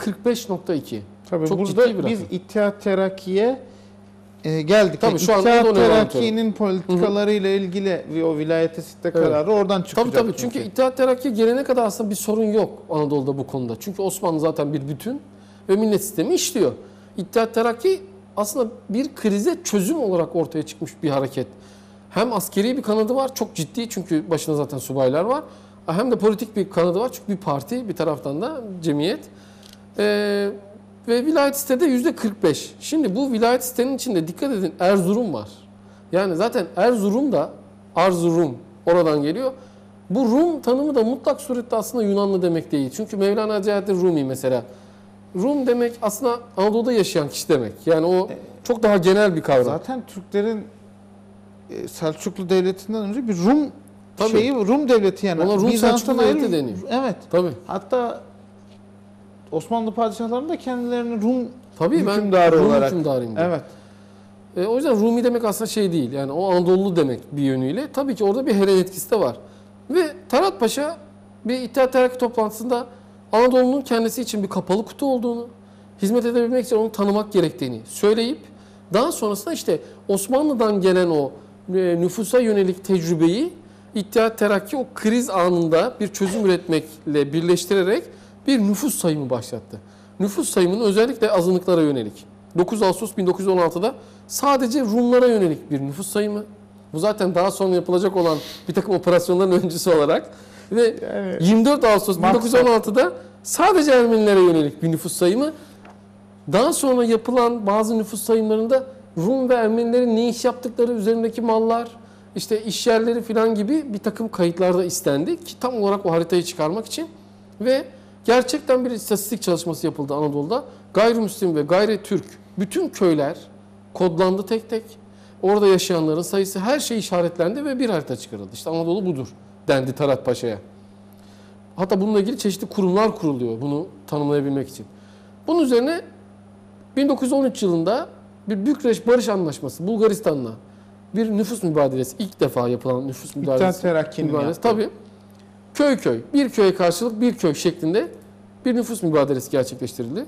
%45.2. Tabii çok burada ciddi bir biz rakam. İttihat Terakki'ye geldik. Tabii şu anda İttihat onu orantıyorum. Terakki'nin politikalarıyla ilgili ve o vilayete sitte kararı oradan çıkacak. Tabii çünkü İttihat Terakki gelene kadar aslında bir sorun yok Anadolu'da bu konuda. Çünkü Osmanlı zaten bir bütün ve millet sistemi işliyor. İttihat Terakki aslında bir krize çözüm olarak ortaya çıkmış bir hareket. Hem askeri bir kanadı var çok ciddi çünkü başında zaten subaylar var. Hem de politik bir kanadı var çünkü bir parti bir taraftan da cemiyet. Ve vilayet sitede %45. Şimdi bu vilayet sitenin içinde dikkat edin Erzurum var. Yani zaten Erzurum da Arzurum oradan geliyor. Bu Rum tanımı da mutlak surette aslında Yunanlı demek değil. Çünkü Mevlana Celaleddin Rumi mesela. Rum demek aslında Anadolu'da yaşayan kişi demek. Yani o çok daha genel bir kavram. Zaten Türklerin Selçuklu Devleti'nden önce bir Rum Tabii. Rum devleti yani. Ona Rum Bizans'tan Selçuklu Devleti ayrı- deniyor. Evet. Tabii. Hatta Osmanlı padişahlarının da kendilerini Rum Tabii hükümdarı ben Rum olarak. hükümdarıyım diyor. Evet. O yüzden Rumi demek aslında şey değil. Yani o Anadolu demek bir yönüyle. Tabii ki orada bir Helen etkisi de var. Ve Talat Paşa bir İttihat Terakki toplantısında Anadolu'nun kendisi için bir kapalı kutu olduğunu, hizmet edebilmek için onu tanımak gerektiğini söyleyip daha sonrasında işte Osmanlı'dan gelen o nüfusa yönelik tecrübeyi İttihat Terakki o kriz anında bir çözüm üretmekle birleştirerek bir nüfus sayımı başlattı. Nüfus sayımının özellikle azınlıklara yönelik. 9 Ağustos 1916'da sadece Rumlara yönelik bir nüfus sayımı. Bu zaten daha sonra yapılacak olan bir takım operasyonların öncüsü olarak. Ve 24 Ağustos 1916'da sadece Ermenilere yönelik bir nüfus sayımı. Daha sonra yapılan bazı nüfus sayımlarında Rum ve Ermenilerin ne iş yaptıkları üzerindeki mallar, işte iş yerleri falan gibi bir takım kayıtlar da istendi ki tam olarak o haritayı çıkarmak için. Ve gerçekten bir istatistik çalışması yapıldı Anadolu'da. Gayrimüslim ve gayri Türk bütün köyler kodlandı tek tek. Orada yaşayanların sayısı her şey işaretlendi ve bir harita çıkarıldı. İşte Anadolu budur dendi Talat Paşa'ya. Hatta bununla ilgili çeşitli kurumlar kuruluyor bunu tanımlayabilmek için. Bunun üzerine 1913 yılında bir Bükreş Barış Anlaşması Bulgaristan'la bir nüfus mübadelesi ilk defa yapılan nüfus mübadelesi. İttihat Terakki'nin yaptığı. Tabii. Köy köy, bir köye karşılık bir köy şeklinde bir nüfus mübadelesi gerçekleştirildi.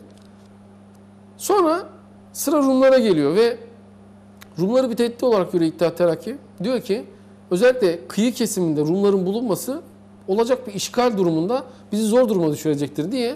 Sonra sıra Rumlara geliyor ve Rumları bir tehdit olarak görüyor İttihat Terakki. Diyor ki özellikle kıyı kesiminde Rumların bulunması olacak bir işgal durumunda bizi zor duruma düşürecektir diye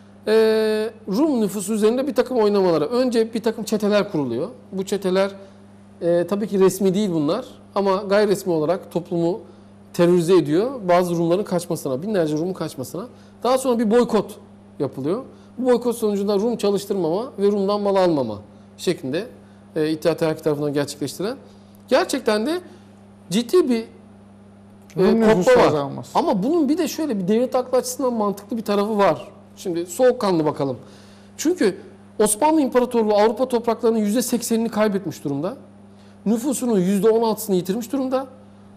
Rum nüfusu üzerinde bir takım oynamalara. Önce bir takım çeteler kuruluyor. Bu çeteler tabii ki resmi değil bunlar ama gayri resmi olarak toplumu terörize ediyor. Bazı Rumların kaçmasına, binlerce Rum'un kaçmasına Daha sonra bir boykot yapılıyor. Bu boykot sonucunda Rum çalıştırmama ve Rum'dan mal almama şeklinde İttihat Terakki tarafından gerçekleştirilen. Gerçekten de ciddi bir Rum nüfusu kopma var. azalması. Ama bunun bir de şöyle bir devlet aklı açısından mantıklı bir tarafı var. Şimdi soğukkanlı bakalım. Çünkü Osmanlı İmparatorluğu Avrupa topraklarının %80'ini kaybetmiş durumda. Nüfusunun %16'sını yitirmiş durumda.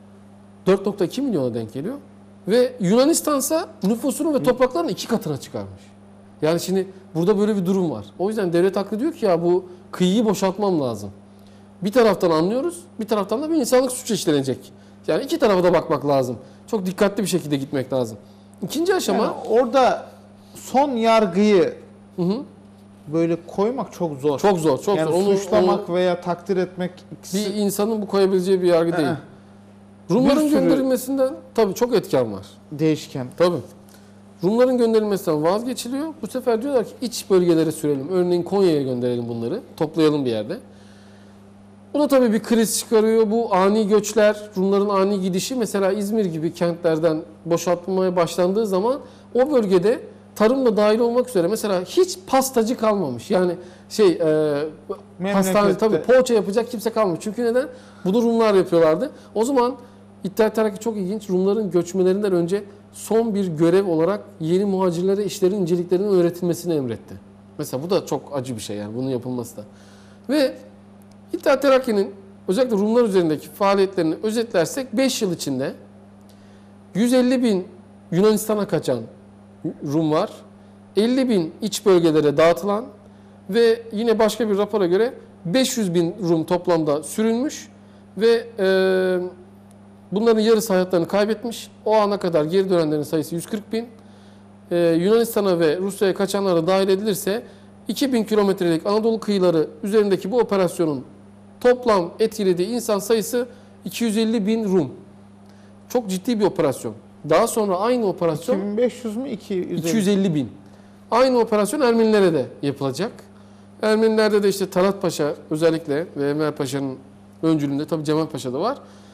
4,2 milyona denk geliyor. Ve Yunanistan ise nüfusunun ve topraklarının 2 katına çıkarmış. Yani şimdi burada böyle bir durum var. O yüzden devlet aklı diyor ki ya bu kıyıyı boşaltmam lazım. Bir taraftan anlıyoruz, bir taraftan da bir insanlık suçu işlenecek. Yani iki tarafa da bakmak lazım. Çok dikkatli bir şekilde gitmek lazım. İkinci aşama... Yani orada son yargıyı böyle koymak çok zor. Çok zor, çok yani zor. Onu suçlamak veya takdir etmek ikisi... bir insanın bu koyabileceği bir yargı değil. Rumların Bir sürü- gönderilmesinden tabii çok etken var. değişken. Tabii. Rumların gönderilmesinden vazgeçiliyor. Bu sefer diyorlar ki iç bölgelere sürelim. Örneğin Konya'ya gönderelim bunları. Toplayalım bir yerde. Bu da tabii bir kriz çıkarıyor. Bu ani göçler, Rumların ani gidişi mesela İzmir gibi kentlerden boşaltılmaya başlandığı zaman o bölgede tarım da dahil olmak üzere mesela hiç pastacı kalmamış. Yani pastane tabii poğaça yapacak kimse kalmamış. Çünkü neden? Bunu Rumlar yapıyorlardı. O zaman İttihat Terakki çok ilginç. Rumların göçmelerinden önce son bir görev olarak yeni muhacirlere işlerin inceliklerinin öğretilmesini emretti. Mesela bu da çok acı bir şey yani bunun yapılması da. Ve İttihat Terakki'nin özellikle Rumlar üzerindeki faaliyetlerini özetlersek 5 yıl içinde 150 bin Yunanistan'a kaçan Rum var, 50 bin iç bölgelere dağıtılan ve yine başka bir rapora göre 500 bin Rum toplamda sürülmüş ve bunların yarısı hayatlarını kaybetmiş. O ana kadar geri dönenlerin sayısı 140 bin. Yunanistan'a ve Rusya'ya kaçanlara dahil edilirse 2000 kilometrelik Anadolu kıyıları üzerindeki bu operasyonun toplam etkilediği insan sayısı 250 bin Rum. Çok ciddi bir operasyon. Daha sonra aynı operasyon 2500 mü 250 bin. Aynı operasyon Ermenilere de yapılacak. Ermenilerde de işte Talat Paşa özellikle ve Enver Paşa'nın öncülüğünde tabii Cemal Paşa da var.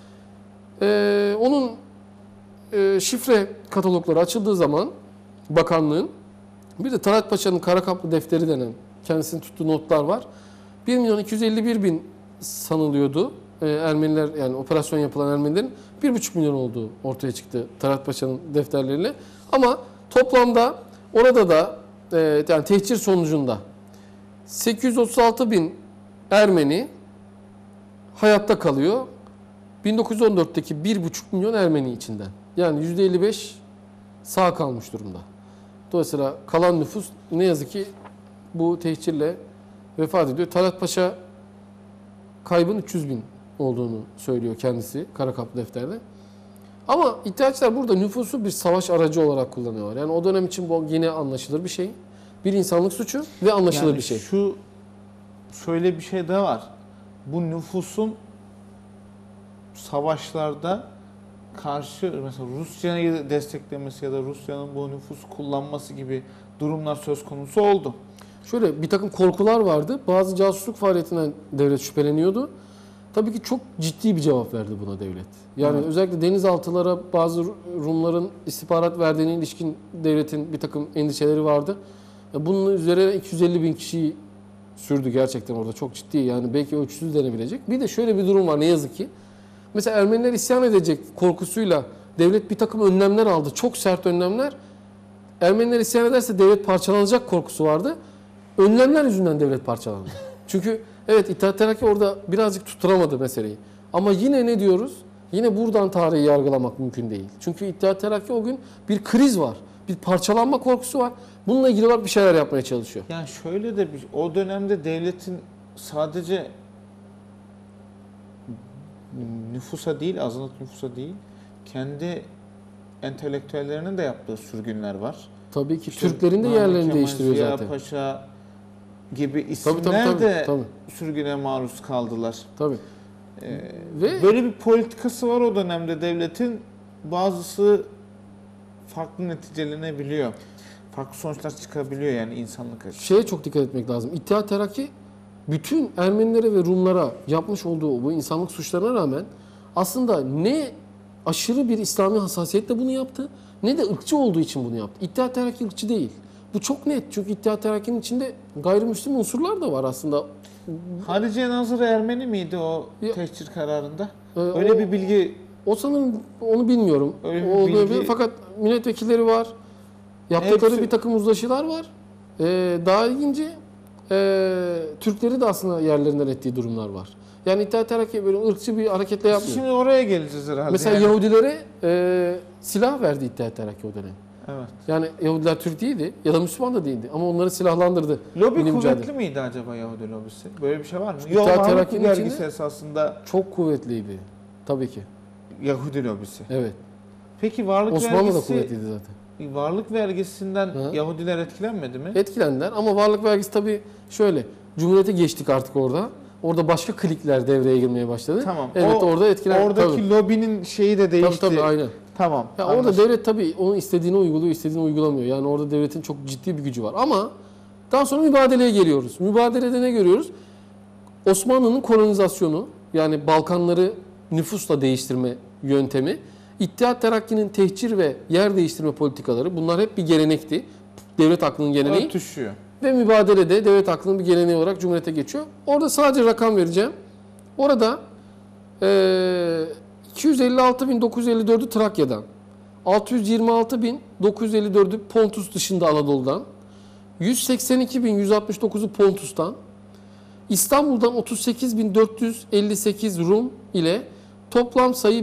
Onun şifre katalogları açıldığı zaman bakanlığın bir de Talat Paşa'nın kara kaplı defteri denen kendisinin tuttuğu notlar var. 1 milyon 251 bin sanılıyordu. Ermeniler yani operasyon yapılan Ermenilerin 1,5 milyon olduğu ortaya çıktı Talat Paşa'nın defterleriyle. Ama toplamda orada da yani tehcir sonucunda 836 bin Ermeni hayatta kalıyor. 1914'teki 1,5 milyon Ermeni içinden. Yani %55 sağ kalmış durumda. Dolayısıyla kalan nüfus ne yazık ki bu tehcirle vefat ediyor. Talat Paşa kaybın 300 bin olduğunu söylüyor kendisi Karakaplı defterde. Ama İttihatçılar burada nüfusu bir savaş aracı olarak kullanıyorlar. Yani o dönem için bu yine anlaşılır bir şey. Bir insanlık suçu ve anlaşılır yani bir şey. Şöyle bir şey de var. Bu nüfusun savaşlarda karşı mesela Rusya'yı desteklemesi ya da Rusya'nın bu nüfusu kullanması gibi durumlar söz konusu oldu. Şöyle bir takım korkular vardı. Bazı casusluk faaliyetinden devlet şüpheleniyordu. Tabii ki çok ciddi bir cevap verdi buna devlet. Yani özellikle denizaltılara bazı Rumların istihbarat verdiğine ilişkin devletin bir takım endişeleri vardı. Bunun üzerine 250 bin kişiyi sürdü gerçekten orada çok ciddi yani belki ölçüsüz denebilecek. Bir de şöyle bir durum var ne yazık ki. Mesela Ermeniler isyan edecek korkusuyla devlet bir takım önlemler aldı. Çok sert önlemler. Ermeniler isyan ederse devlet parçalanacak korkusu vardı. Önlemler yüzünden devlet parçalandı. Çünkü evet İttihat Terakki orada birazcık tutturamadı meseleyi. Ama yine ne diyoruz? Yine buradan tarihi yargılamak mümkün değil. Çünkü İttihat Terakki o gün bir kriz var. Bir parçalanma korkusu var. Bununla ilgili olarak bir şeyler yapmaya çalışıyor. Yani şöyle de o dönemde devletin sadece nüfusa değil, azınlık nüfusa değil, kendi entelektüellerinin de yaptığı sürgünler var. Tabii ki İşte Türklerin de yerlerini Kemal değiştiriyor Ziya zaten. Paşa gibi isimler de sürgüne maruz kaldılar. Tabii. Ve böyle bir politikası var o dönemde devletin. Bazısı farklı neticelenebiliyor. Farklı sonuçlar çıkabiliyor yani insanlık açısından. Şeye çok dikkat etmek lazım. İttihat Terakki bütün Ermenilere ve Rumlara yapmış olduğu bu insanlık suçlarına rağmen aslında ne aşırı bir İslami hassasiyetle bunu yaptı ne de ırkçı olduğu için bunu yaptı. İttihat Terakki ırkçı değil. Bu çok net. Çünkü İttihat Terakki'nin içinde gayrimüslim unsurlar da var aslında. Harici Nazırı Ermeni miydi o Ya- tehcir kararında? O- Öyle bir bilgi O sanırım onu bilmiyorum. Öyle bir O olabilir. bilgi- Fakat milletvekilleri var. Yaptıkları Hepsi- bir takım uzlaşılar var. Daha ilginci Türkleri de aslında yerlerinden ettiği durumlar var. Yani İttihat Terakki böyle ırkçı bir hareketle yapmıyor. Şimdi oraya geleceğiz herhalde. Mesela yani. Yahudilere silah verdi İttihat Terakki o dönem. Evet. Yani Yahudiler Türk değildi ya da Müslüman da değildi ama onları silahlandırdı. Lobi Milli kuvvetli mücadele. miydi acaba Yahudi lobisi? Böyle bir şey var mı? İttihat Yok, Varlık Terakki'nin vergisi içinde- esasında Çok kuvvetliydi. Tabii ki. Yahudi lobisi. Evet. Peki varlık Osmanlı da vergisi, kuvvetliydi zaten. varlık vergisinden Hı. Yahudiler etkilenmedi mi? Etkilendiler ama varlık vergisi tabii şöyle. Cumhuriyete geçtik artık orada. Orada başka klikler devreye girmeye başladı. Tamam. Evet orada etkilendi. Oradaki Tabii. lobinin şeyi de değişti. Tabii aynen. Tamam. Ya orada anlaşıldı. devlet tabii onun istediğini uyguluyor, istediğini uygulamıyor. Yani orada devletin çok ciddi bir gücü var. Ama daha sonra mübadeleye geliyoruz. Mübadelede ne görüyoruz? Osmanlı'nın kolonizasyonu, yani Balkanları nüfusla değiştirme yöntemi, İttihat Terakki'nin tehcir ve yer değiştirme politikaları, bunlar hep bir gelenekti. Devlet aklının geleneği. Örtüşüyor. Ve mübadelede devlet aklının bir geleneği olarak Cumhuriyet'e geçiyor. Orada sadece rakam vereceğim. Orada 256.954'ü Trakya'dan, 626.954'ü Pontus dışında Anadolu'dan, 182.169'u Pontus'tan, İstanbul'dan 38.458 Rum ile toplam sayı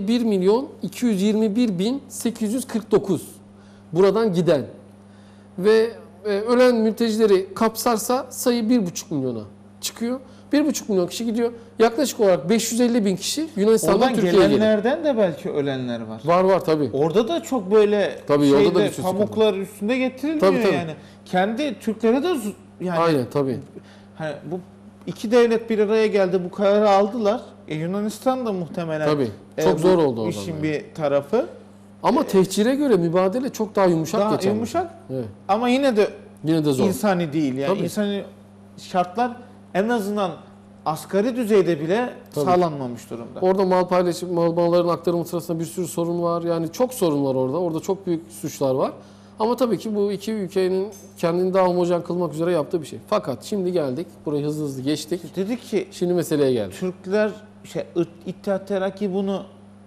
1.221.849 buradan giden ve ölen mültecileri kapsarsa sayı 1,5 milyona çıkıyor. 1,5 milyon kişi gidiyor. Yaklaşık olarak 550.000 kişi Yunanistan'dan Oradan Türkiye'ye geliyor. gelenlerden de belki ölenler var. Var tabii. Orada da çok böyle Tabii, orada da bir sürü pamuklar üstünde getirilmiyor Tabii. yani. Kendi Türklere de yani Aynen tabii. hani bu iki devlet bir araya geldi, bu kararı aldılar. Yunanistan da muhtemelen Tabii. Çok bu zor oldu oradan. işin yani. bir tarafı. Ama tehcire göre mübadele çok daha yumuşak Daha geçen. yumuşak Evet. ama yine de Yine de zor. insani değil. Yani Tabii. insani şartlar en azından asgari düzeyde bile Tabii. sağlanmamış durumda. Orada mal paylaşım, malların aktarımı sırasında bir sürü sorun var. Yani çok sorun var orada. Orada çok büyük suçlar var. Ama tabii ki bu iki ülkenin kendini daha homojen kılmak üzere yaptığı bir şey. Fakat şimdi geldik. Burayı hızlı hızlı geçtik. Dedik ki Şimdi meseleye geldik. Türkler İttihat Terakki bunu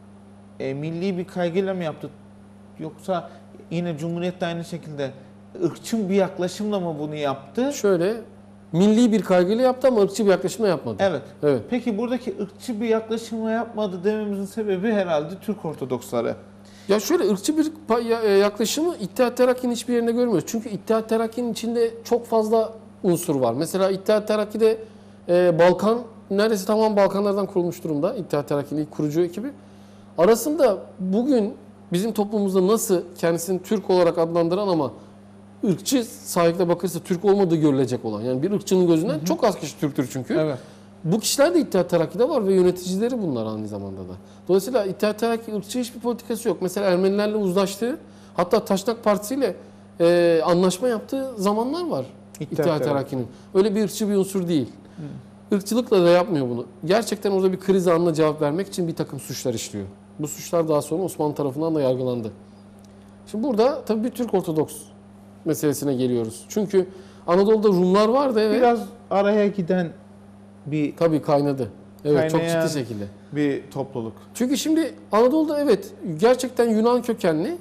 milli bir kaygıyla mı yaptı? Yoksa yine Cumhuriyet de aynı şekilde ırkçı bir yaklaşımla mı bunu yaptı? Şöyle milli bir kaygıyla yaptı ama ırkçı bir yaklaşımla yapmadı. Evet. Evet. Peki buradaki ırkçı bir yaklaşımla yapmadı dememizin sebebi herhalde Türk Ortodoksları. Ya şöyle ırkçı bir yaklaşımı İttihat Terakki'nin hiçbir yerinde görmüyoruz. Çünkü İttihat Terakki'nin içinde çok fazla unsur var. Mesela İttihat Terakki'de Balkan, neredeyse tamam Balkanlardan kurulmuş durumda. İttihat Terakki'nin ilk kurucu ekibi. Arasında bugün bizim toplumumuzda nasıl kendisini Türk olarak adlandıran ama ırkçı sahikle bakırsa Türk olmadığı görülecek olan. Yani bir ırkçının gözünden çok az kişi Türktür çünkü. Evet. Bu kişiler de İttihat Terakki'de var ve yöneticileri bunlar aynı zamanda da. Dolayısıyla İttihat Terakki ırkçı hiçbir politikası yok. Mesela Ermenilerle uzlaştığı, hatta Taşnak Partisi ile anlaşma yaptığı zamanlar var İttihat Terakki'nin. Öyle bir ırkçı bir unsur değil. Irkçılıkla da yapmıyor bunu. Gerçekten orada bir kriz anına cevap vermek için bir takım suçlar işliyor. Bu suçlar daha sonra Osmanlı tarafından da yargılandı. Şimdi burada tabii bir Türk Ortodoks meselesine geliyoruz. Çünkü Anadolu'da Rumlar vardı evet. Biraz araya giden bir Tabii kaynadı. Evet çok Kaynayan- ciddi şekilde. bir topluluk. Çünkü şimdi Anadolu'da evet gerçekten Yunan kökenli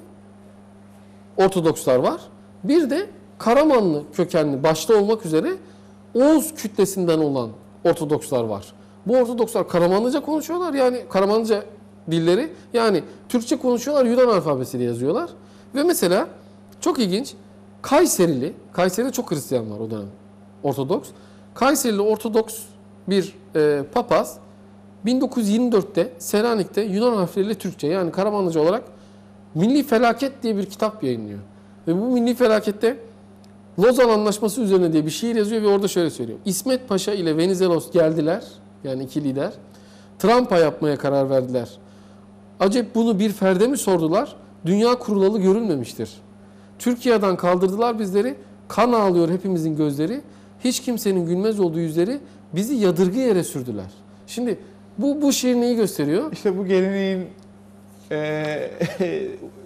Ortodokslar var. Bir de Karamanlı kökenli başta olmak üzere Oğuz kütlesinden olan Ortodokslar var. Bu Ortodokslar Karamanlıca konuşuyorlar yani Karamanlıca dilleri yani Türkçe konuşuyorlar Yunan alfabesiyle yazıyorlar. Ve mesela çok ilginç Kayseri'de çok Hristiyan var o dönem Ortodoks. Kayserili Ortodoks bir papaz 1924'te Selanik'te Yunan harfleriyle Türkçe yani Karamanlıca olarak Milli Felaket diye bir kitap yayınlıyor. Ve bu Milli Felaket'te Lozan Anlaşması üzerine diye bir şiir yazıyor ve orada şöyle söylüyor. İsmet Paşa ile Venizelos geldiler. Yani iki lider. Trampa yapmaya karar verdiler. Acep bunu bir ferde mi sordular? Dünya kurulalı görülmemiştir. Türkiye'den kaldırdılar bizleri. Kan ağlıyor hepimizin gözleri. Hiç kimsenin gülmez olduğu yüzleri bizi yadırgı yere sürdüler. Şimdi bu şiir neyi gösteriyor? İşte bu geleneğin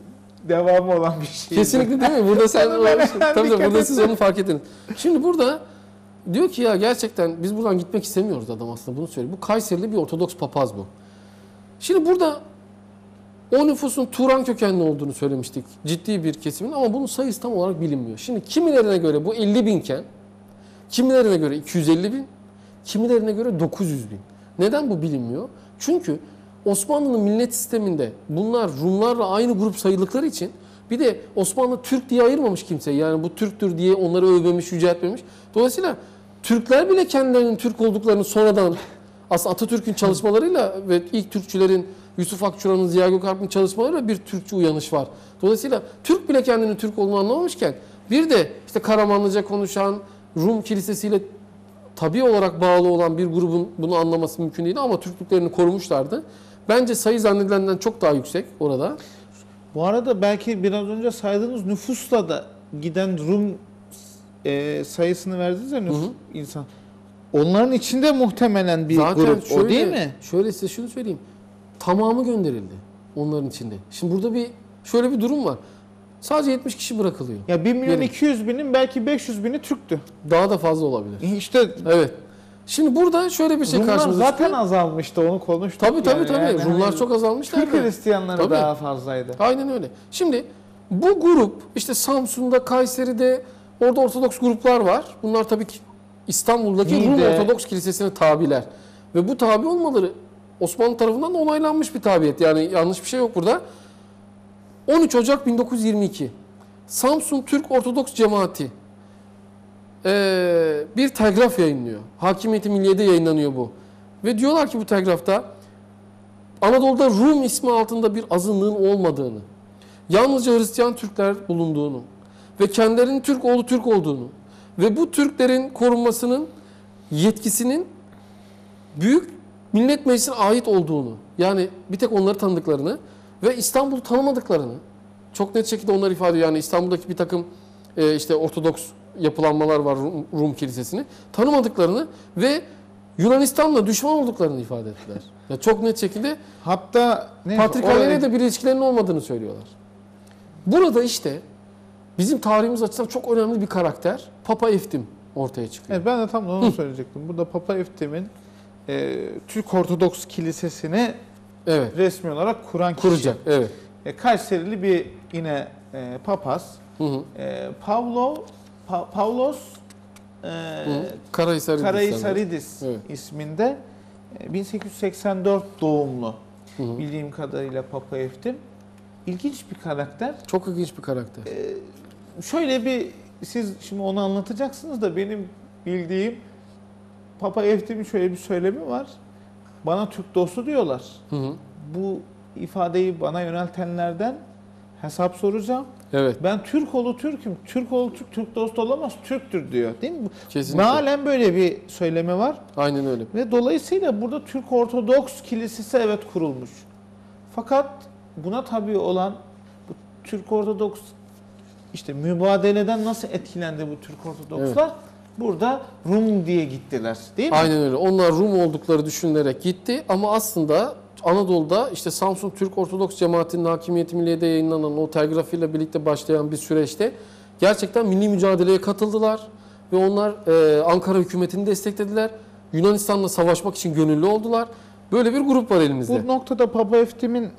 devamı olan bir şey. Kesinlikle değil mi? Burada sen Onu ben tabii dikkat burada siz ettim. onu fark edin. Şimdi burada diyor ki ya gerçekten biz buradan gitmek istemiyoruz adam aslında bunu söylüyor. Bu Kayserili bir Ortodoks papaz bu. Şimdi burada o nüfusun Turan kökenli olduğunu söylemiştik. Ciddi bir kesimin ama bunun sayısı tam olarak bilinmiyor. Şimdi kimilerine göre bu 50 binken, kimilerine göre 250 bin, kimilerine göre 900 bin. Neden bu bilinmiyor? Çünkü Osmanlı'nın millet sisteminde bunlar Rumlarla aynı grup sayıldıkları için bir de Osmanlı Türk diye ayırmamış kimse. Yani bu Türktür diye onları övmemiş, yüceltmemiş. Dolayısıyla Türkler bile kendilerinin Türk olduklarını sonradan aslında Atatürk'ün çalışmalarıyla ve ilk Türkçülerin Yusuf Akçura'nın, Ziya Gökalp'in çalışmalarıyla bir Türkçe uyanış var. Dolayısıyla Türk bile kendinin Türk olduğunu anlamamışken bir de işte Karamanlıca konuşan, Rum kilisesiyle tabii olarak bağlı olan bir grubun bunu anlaması mümkün değil ama Türklüklerini korumuşlardı. Bence sayı zannedilenden çok daha yüksek orada. Bu arada belki biraz önce saydığınız nüfusla da giden Rum sayısını verdiniz ya insan. Onların içinde muhtemelen bir Zaten grup şöyle, o değil mi? Şöyle size şunu söyleyeyim. Tamamı gönderildi onların içinde. Şimdi burada şöyle bir durum var. Sadece 70 kişi bırakılıyor. Ya 1 milyon Geri. 200 binin belki 500 bini Türktü. Daha da fazla olabilir. İşte Evet. Şimdi burada şöyle bir şey Rumlar karşımıza zaten çıkıyor. azalmıştı onu konuştuk. Tabii. Yani Rumlar hani çok azalmışlar. Türk Hristiyanları Tabii. daha fazlaydı. Aynen öyle. Şimdi bu grup işte Samsun'da, Kayseri'de orada Ortodoks gruplar var. Bunlar tabii ki İstanbul'daki Rum Niğde. Ortodoks Kilisesi'ne tabiler. Ve bu tabi olmaları Osmanlı tarafından da onaylanmış bir tabiyet. Yani yanlış bir şey yok burada. 13 Ocak 1922 Samsun Türk Ortodoks Cemaati bir telgraf yayınlıyor. Hakimiyeti Milliye'de yayınlanıyor bu. Ve diyorlar ki bu telgrafta Anadolu'da Rum ismi altında bir azınlığın olmadığını, yalnızca Hristiyan Türkler bulunduğunu ve kendilerinin Türk oğlu Türk olduğunu ve bu Türklerin korunmasının yetkisinin Büyük Millet Meclisi'ne ait olduğunu, yani bir tek onları tanıdıklarını ve İstanbul'u tanımadıklarını çok net şekilde onlar ifade ediyor. Yani İstanbul'daki bir takım işte Ortodoks yapılanmalar var Rum Kilisesi'ni tanımadıklarını ve Yunanistan'la düşman olduklarını ifade ettiler. Ya çok net şekilde Hatta Patrikhane'yle de bir ilişkilerinin olmadığını söylüyorlar. Burada işte bizim tarihimiz açısından çok önemli bir karakter Papa Eftim ortaya çıkıyor. Evet, ben de tam da onu söyleyecektim. Burada Papa Eftim'in Türk Ortodoks Kilisesi'ni Evet. resmi olarak kuran kişi. Kuracak. Evet. Kayserili bir yine papaz. Hı hı. Pavlos Karahisar Karahisaridis Evet. isminde 1884 doğumlu Hı hı. bildiğim kadarıyla Papa Eftim. İlginç bir karakter. Çok ilginç bir karakter. Şöyle bir siz şimdi onu anlatacaksınız da benim bildiğim Papa Eftim'in şöyle bir söylemi var. Bana Türk dostu diyorlar. Hı hı. Bu ifadeyi bana yöneltenlerden hesap soracağım. Evet. Ben Türk oğlu Türk'üm. Türk oğlu Türk, Türk dostu olamaz, Türktür diyor. Değil mi? Kesinlikle. Mealen böyle bir söylemi var. Aynen öyle. Ve dolayısıyla burada Türk Ortodoks Kilisesi evet kurulmuş. Fakat buna tabi olan bu Türk Ortodoks işte mübadeleden nasıl etkilendi bu Türk Ortodokslar? Burada Rum diye gittiler. Değil mi? Aynen öyle. Onlar Rum oldukları düşünülerek gitti ama aslında Anadolu'da işte Samsun Türk Ortodoks Cemaati'nin Hakimiyeti Milliye'de yayınlanan o telgrafıyla birlikte başlayan bir süreçte gerçekten milli mücadeleye katıldılar ve onlar Ankara hükümetini desteklediler. Yunanistan'la savaşmak için gönüllü oldular. Böyle bir grup var elimizde. Bu noktada Papa Eftim'in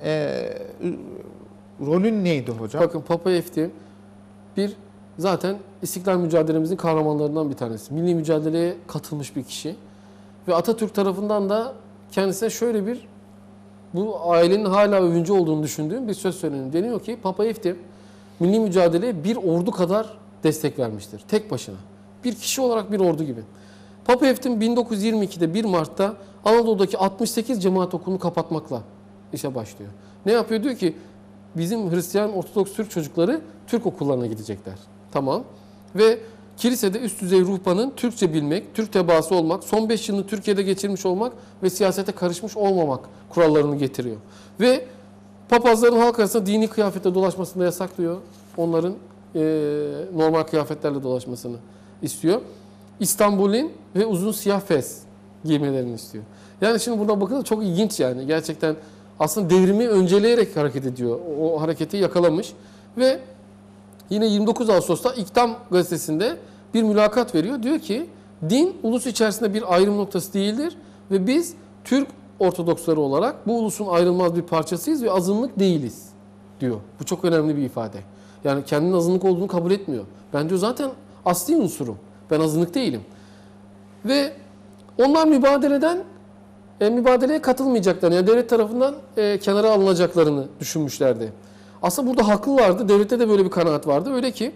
rolü neydi hocam? Bakın Papa Eftim bir zaten İstiklal mücadelemizin kahramanlarından bir tanesi. Milli mücadeleye katılmış bir kişi. Ve Atatürk tarafından da kendisine şöyle bir bu ailenin hala övüncü olduğunu düşündüğüm bir söz söyleniyor. Deniyor ki Papa Eftim milli mücadeleye bir ordu kadar destek vermiştir. Tek başına. Bir kişi olarak bir ordu gibi. Papa Eftim 1922'de 1 Mart'ta Anadolu'daki 68 cemaat okulunu kapatmakla işe başlıyor. Ne yapıyor? Diyor ki bizim Hristiyan Ortodoks Türk çocukları Türk okullarına gidecekler. Tamam. Ve kilisede üst düzey ruhbanın Türkçe bilmek, Türk tebaası olmak, son 5 yılını Türkiye'de geçirmiş olmak ve siyasete karışmış olmamak kurallarını getiriyor. Ve papazların halk arasında dini kıyafetle dolaşmasını da yasaklıyor. Onların normal kıyafetlerle dolaşmasını istiyor. İstanbul'in ve uzun siyah fes giymelerini istiyor. Yani şimdi buradan bakınca çok ilginç yani. Gerçekten aslında devrimi önceleyerek hareket ediyor. O hareketi yakalamış. Ve yine 29 Ağustos'ta İktam gazetesinde bir mülakat veriyor. Diyor ki din ulus içerisinde bir ayrım noktası değildir ve biz Türk Ortodoksları olarak bu ulusun ayrılmaz bir parçasıyız ve azınlık değiliz diyor. Bu çok önemli bir ifade. Yani kendinin azınlık olduğunu kabul etmiyor. Ben diyor zaten asli unsurum. Ben azınlık değilim. Ve onlar mübadeleye katılmayacaklarını, yani devlet tarafından kenara alınacaklarını düşünmüşlerdi. Aslında burada haklılardı. Devlette de böyle bir kanaat vardı. Öyle ki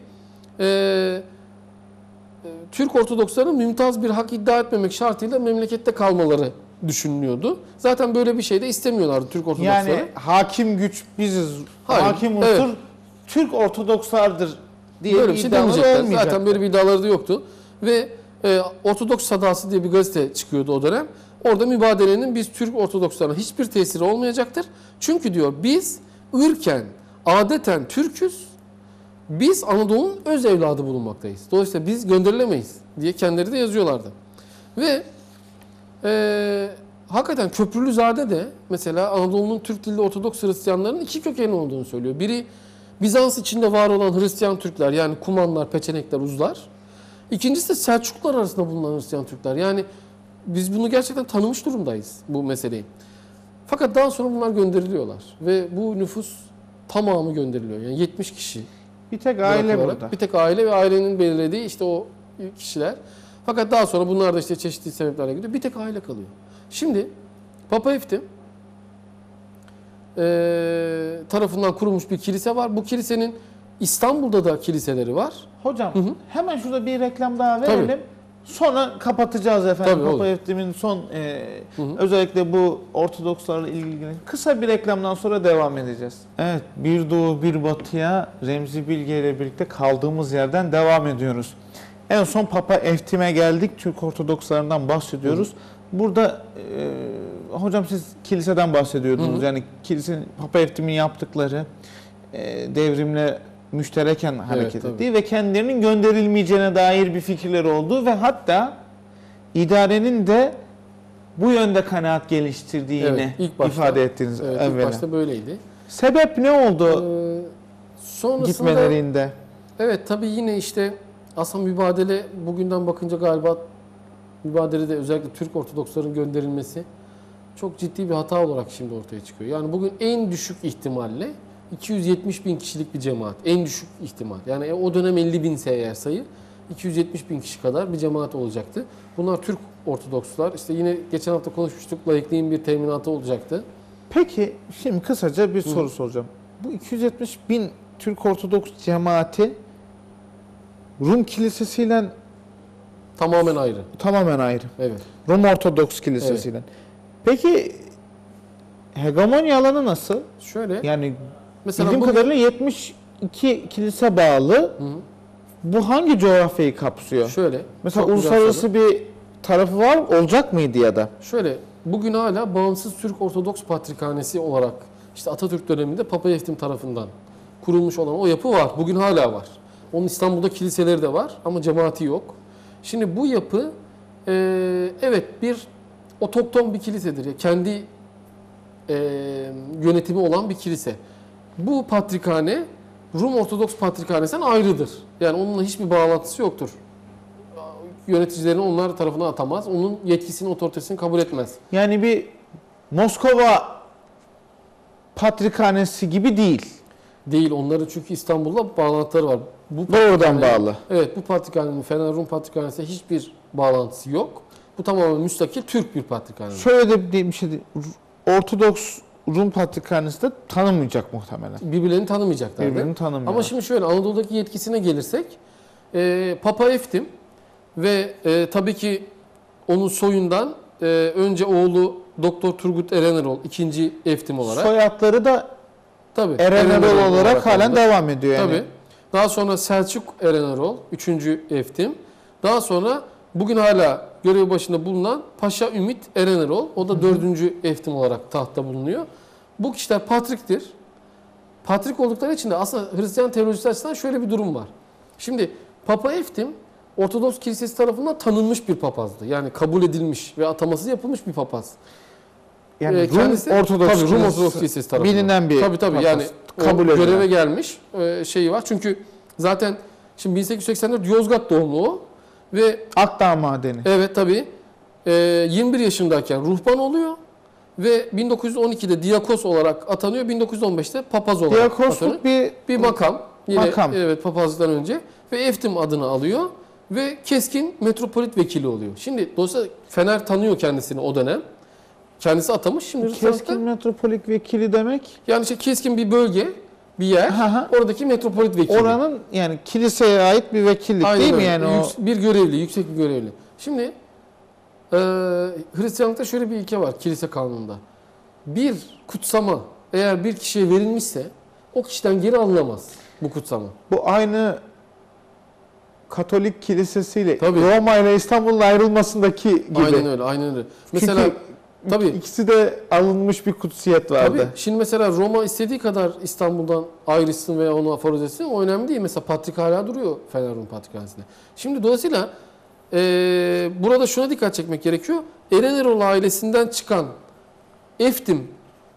Türk Ortodokslarının mümtaz bir hak iddia etmemek şartıyla memlekette kalmaları düşünülüyordu. Zaten böyle bir şey de istemiyorlardı Türk Ortodoksları. Yani hakim güç biziz, Hayır, hakim unsur evet. Türk Ortodokslardır diye Böyle bir bir şey iddiaları demeyecekler. olmayacak. Zaten böyle bir iddiaları da yoktu. Ve Ortodoks Sadası diye bir gazete çıkıyordu o dönem. Orada mübadelenin biz Türk Ortodokslarına hiçbir tesiri olmayacaktır. Çünkü diyor biz ırken, adeten Türk'üz. Biz Anadolu'nun öz evladı bulunmaktayız. Dolayısıyla biz gönderilemeyiz diye kendileri de yazıyorlardı. Ve hakikaten Köprülüzade de mesela Anadolu'nun Türk dilli Ortodoks Hristiyanların iki kökeni olduğunu söylüyor. Biri Bizans içinde var olan Hristiyan Türkler, yani Kumanlar, Peçenekler, Uzlar. İkincisi de Selçuklular arasında bulunan Hristiyan Türkler. Yani biz bunu gerçekten tanımış durumdayız, bu meseleyi. Fakat daha sonra bunlar gönderiliyorlar. Ve bu nüfus tamamı gönderiliyor. Yani 70 kişi. Bir tek aile bırakılarak, burada. bir tek aile ve ailenin belirlediği işte o kişiler. Fakat daha sonra bunlar da işte çeşitli sebeplerle gidiyor. Bir tek aile kalıyor. Şimdi Papa Eftim tarafından kurulmuş bir kilise var. Bu kilisenin İstanbul'da da kiliseleri var. Hocam Hı hı. hemen şurada bir reklam daha verelim. Tabii. Sonra kapatacağız efendim. Tabii, olur. Papa Eftim'in son hı. özellikle bu Ortodokslarla ilgili kısa bir reklamdan sonra devam edeceğiz. Evet, bir doğu bir batıya Remzi Bilge ile birlikte kaldığımız yerden devam ediyoruz. En son Papa Eftim'e geldik. Türk Ortodokslarından bahsediyoruz. Burada hocam siz kiliseden bahsediyordunuz. Yani kilisenin Papa Eftim'in yaptıkları devrimle müştereken hareket tabii. ettiği ve kendilerinin gönderilmeyeceğine dair bir fikirleri olduğu ve hatta idarenin de bu yönde kanaat geliştirdiğini Evet, ilk başta, ifade ettiniz evet, evvela. ilk başta böyleydi. Sebep ne oldu Sonrasında gitmelerinde? evet tabii yine işte aslında mübadele bugünden bakınca galiba mübadelede özellikle Türk Ortodoksların gönderilmesi çok ciddi bir hata olarak şimdi ortaya çıkıyor. Yani bugün en düşük ihtimalle 270 bin kişilik bir cemaat. En düşük ihtimal. Yani o dönem 50 binse eğer sayı 270 bin kişi kadar bir cemaat olacaktı. Bunlar Türk Ortodokslar. İşte yine geçen hafta konuşmuştuk. Laikliğin bir teminatı olacaktı. Peki şimdi kısaca bir soru soracağım. Bu 270 bin Türk Ortodoks cemaati Rum kilisesiyle Tamamen ayrı. tamamen ayrı. Evet. Rum Ortodoks kilisesiyle. Peki hegemonya alanı nasıl? Şöyle Yani mesela bildiğim bugün, kadarıyla 72 kilise bağlı. Hı. Bu hangi coğrafyayı kapsıyor? şöyle Mesela çok güzel uluslararası bir tarafı var, olacak mıydı ya da? Şöyle, bugün hala bağımsız Türk Ortodoks Patrikhanesi olarak işte Atatürk döneminde Papa Eftim tarafından kurulmuş olan o yapı var. Bugün hala var. Onun İstanbul'da kiliseleri de var ama cemaati yok. Şimdi bu yapı evet bir otokton bir kilisedir. Yani kendi yönetimi olan bir kilise. Bu patrikhane Rum Ortodoks Patrikhanesi'nden ayrıdır. Yani onunla hiçbir bağlantısı yoktur. Yöneticilerini onlar tarafından atamaz. Onun yetkisini, otoritesini kabul etmez. Yani bir Moskova patrikhanesi gibi değil. Değil. Onların çünkü İstanbul'la bağlantıları var. Bu Doğrudan patrikhane- bağlı. Evet, bu patrikhanenin Fener Rum Patrikhanesi'ne hiçbir bağlantısı yok. Bu tamamen müstakil Türk bir patrikhane. Şöyle de bir şey değil. Ortodoks Rum patrikhanesi de tanımayacak muhtemelen. Birbirlerini tanımayacaklar. Birbirini tanımıyor. Ama şimdi şöyle Anadolu'daki yetkisine gelirsek Papa Eftim ve tabii ki onun soyundan önce oğlu Doktor Turgut Erenerol ikinci Eftim olarak. Soyadları da Tabii, Erenerol olarak halen aldı. devam ediyor yani. Tabii. Daha sonra Selçuk Erenerol, 3. Eftim. Daha sonra bugün hala görev başında bulunan Paşa Ümit Erenerol. O da 4. Eftim olarak tahtta bulunuyor. Bu kişiler patriktir. Patrik oldukları için de aslında Hristiyan teolojisi açısından şöyle bir durum var. Şimdi Papa Eftim Ortodoks Kilisesi tarafından tanınmış bir papazdı. Yani kabul edilmiş ve ataması yapılmış bir papaz. Yani kendisi Rum Ortodoks tabii, Rum Ortodoks Kilisesi tarafından. bilinen bir tabii papaz, yani kabul o göreve edilen. gelmiş şeyi var. Çünkü zaten şimdi 1884 Yozgat doğumlu o ve Akdağ Madeni. evet tabii 21 yaşındayken ruhban oluyor ve 1912'de diyakos olarak atanıyor. 1915'te papaz olarak atanıyor. Diyakosluk Bir makam. Yine Makam. evet papazlıktan önce ve Eftim adını alıyor ve keskin metropolit vekili oluyor. Şimdi dolayısıyla Fener tanıyor kendisini o dönem. Kendisi atamış. Şimdi keskin metropolit vekili demek. yani işte keskin bir bölge, bir yer. Aha. Oradaki metropolit vekili. Oranın yani kiliseye ait bir vekillik Aynen değil mi öyle. yani o? Bir görevli, yüksek bir görevli. Şimdi Hristiyanlıkta şöyle bir ilke var kilise kanununda. Bir kutsama eğer bir kişiye verilmişse o kişiden geri alınamaz bu kutsama. Bu aynı Katolik kilisesiyle Tabii. Roma ile İstanbul'un ayrılmasındaki gibi. Aynen öyle, aynen öyle. Mesela tabii ikisi de alınmış bir kutsiyet vardı. tabii şimdi mesela Roma istediği kadar İstanbul'dan ayrışsın veya onu aforoz etsin o önemli değil. Mesela Patrik hala duruyor Fener Rum Patrikhanesi'nde. Şimdi dolayısıyla burada şuna dikkat çekmek gerekiyor. Erenerol ailesinden çıkan Eftim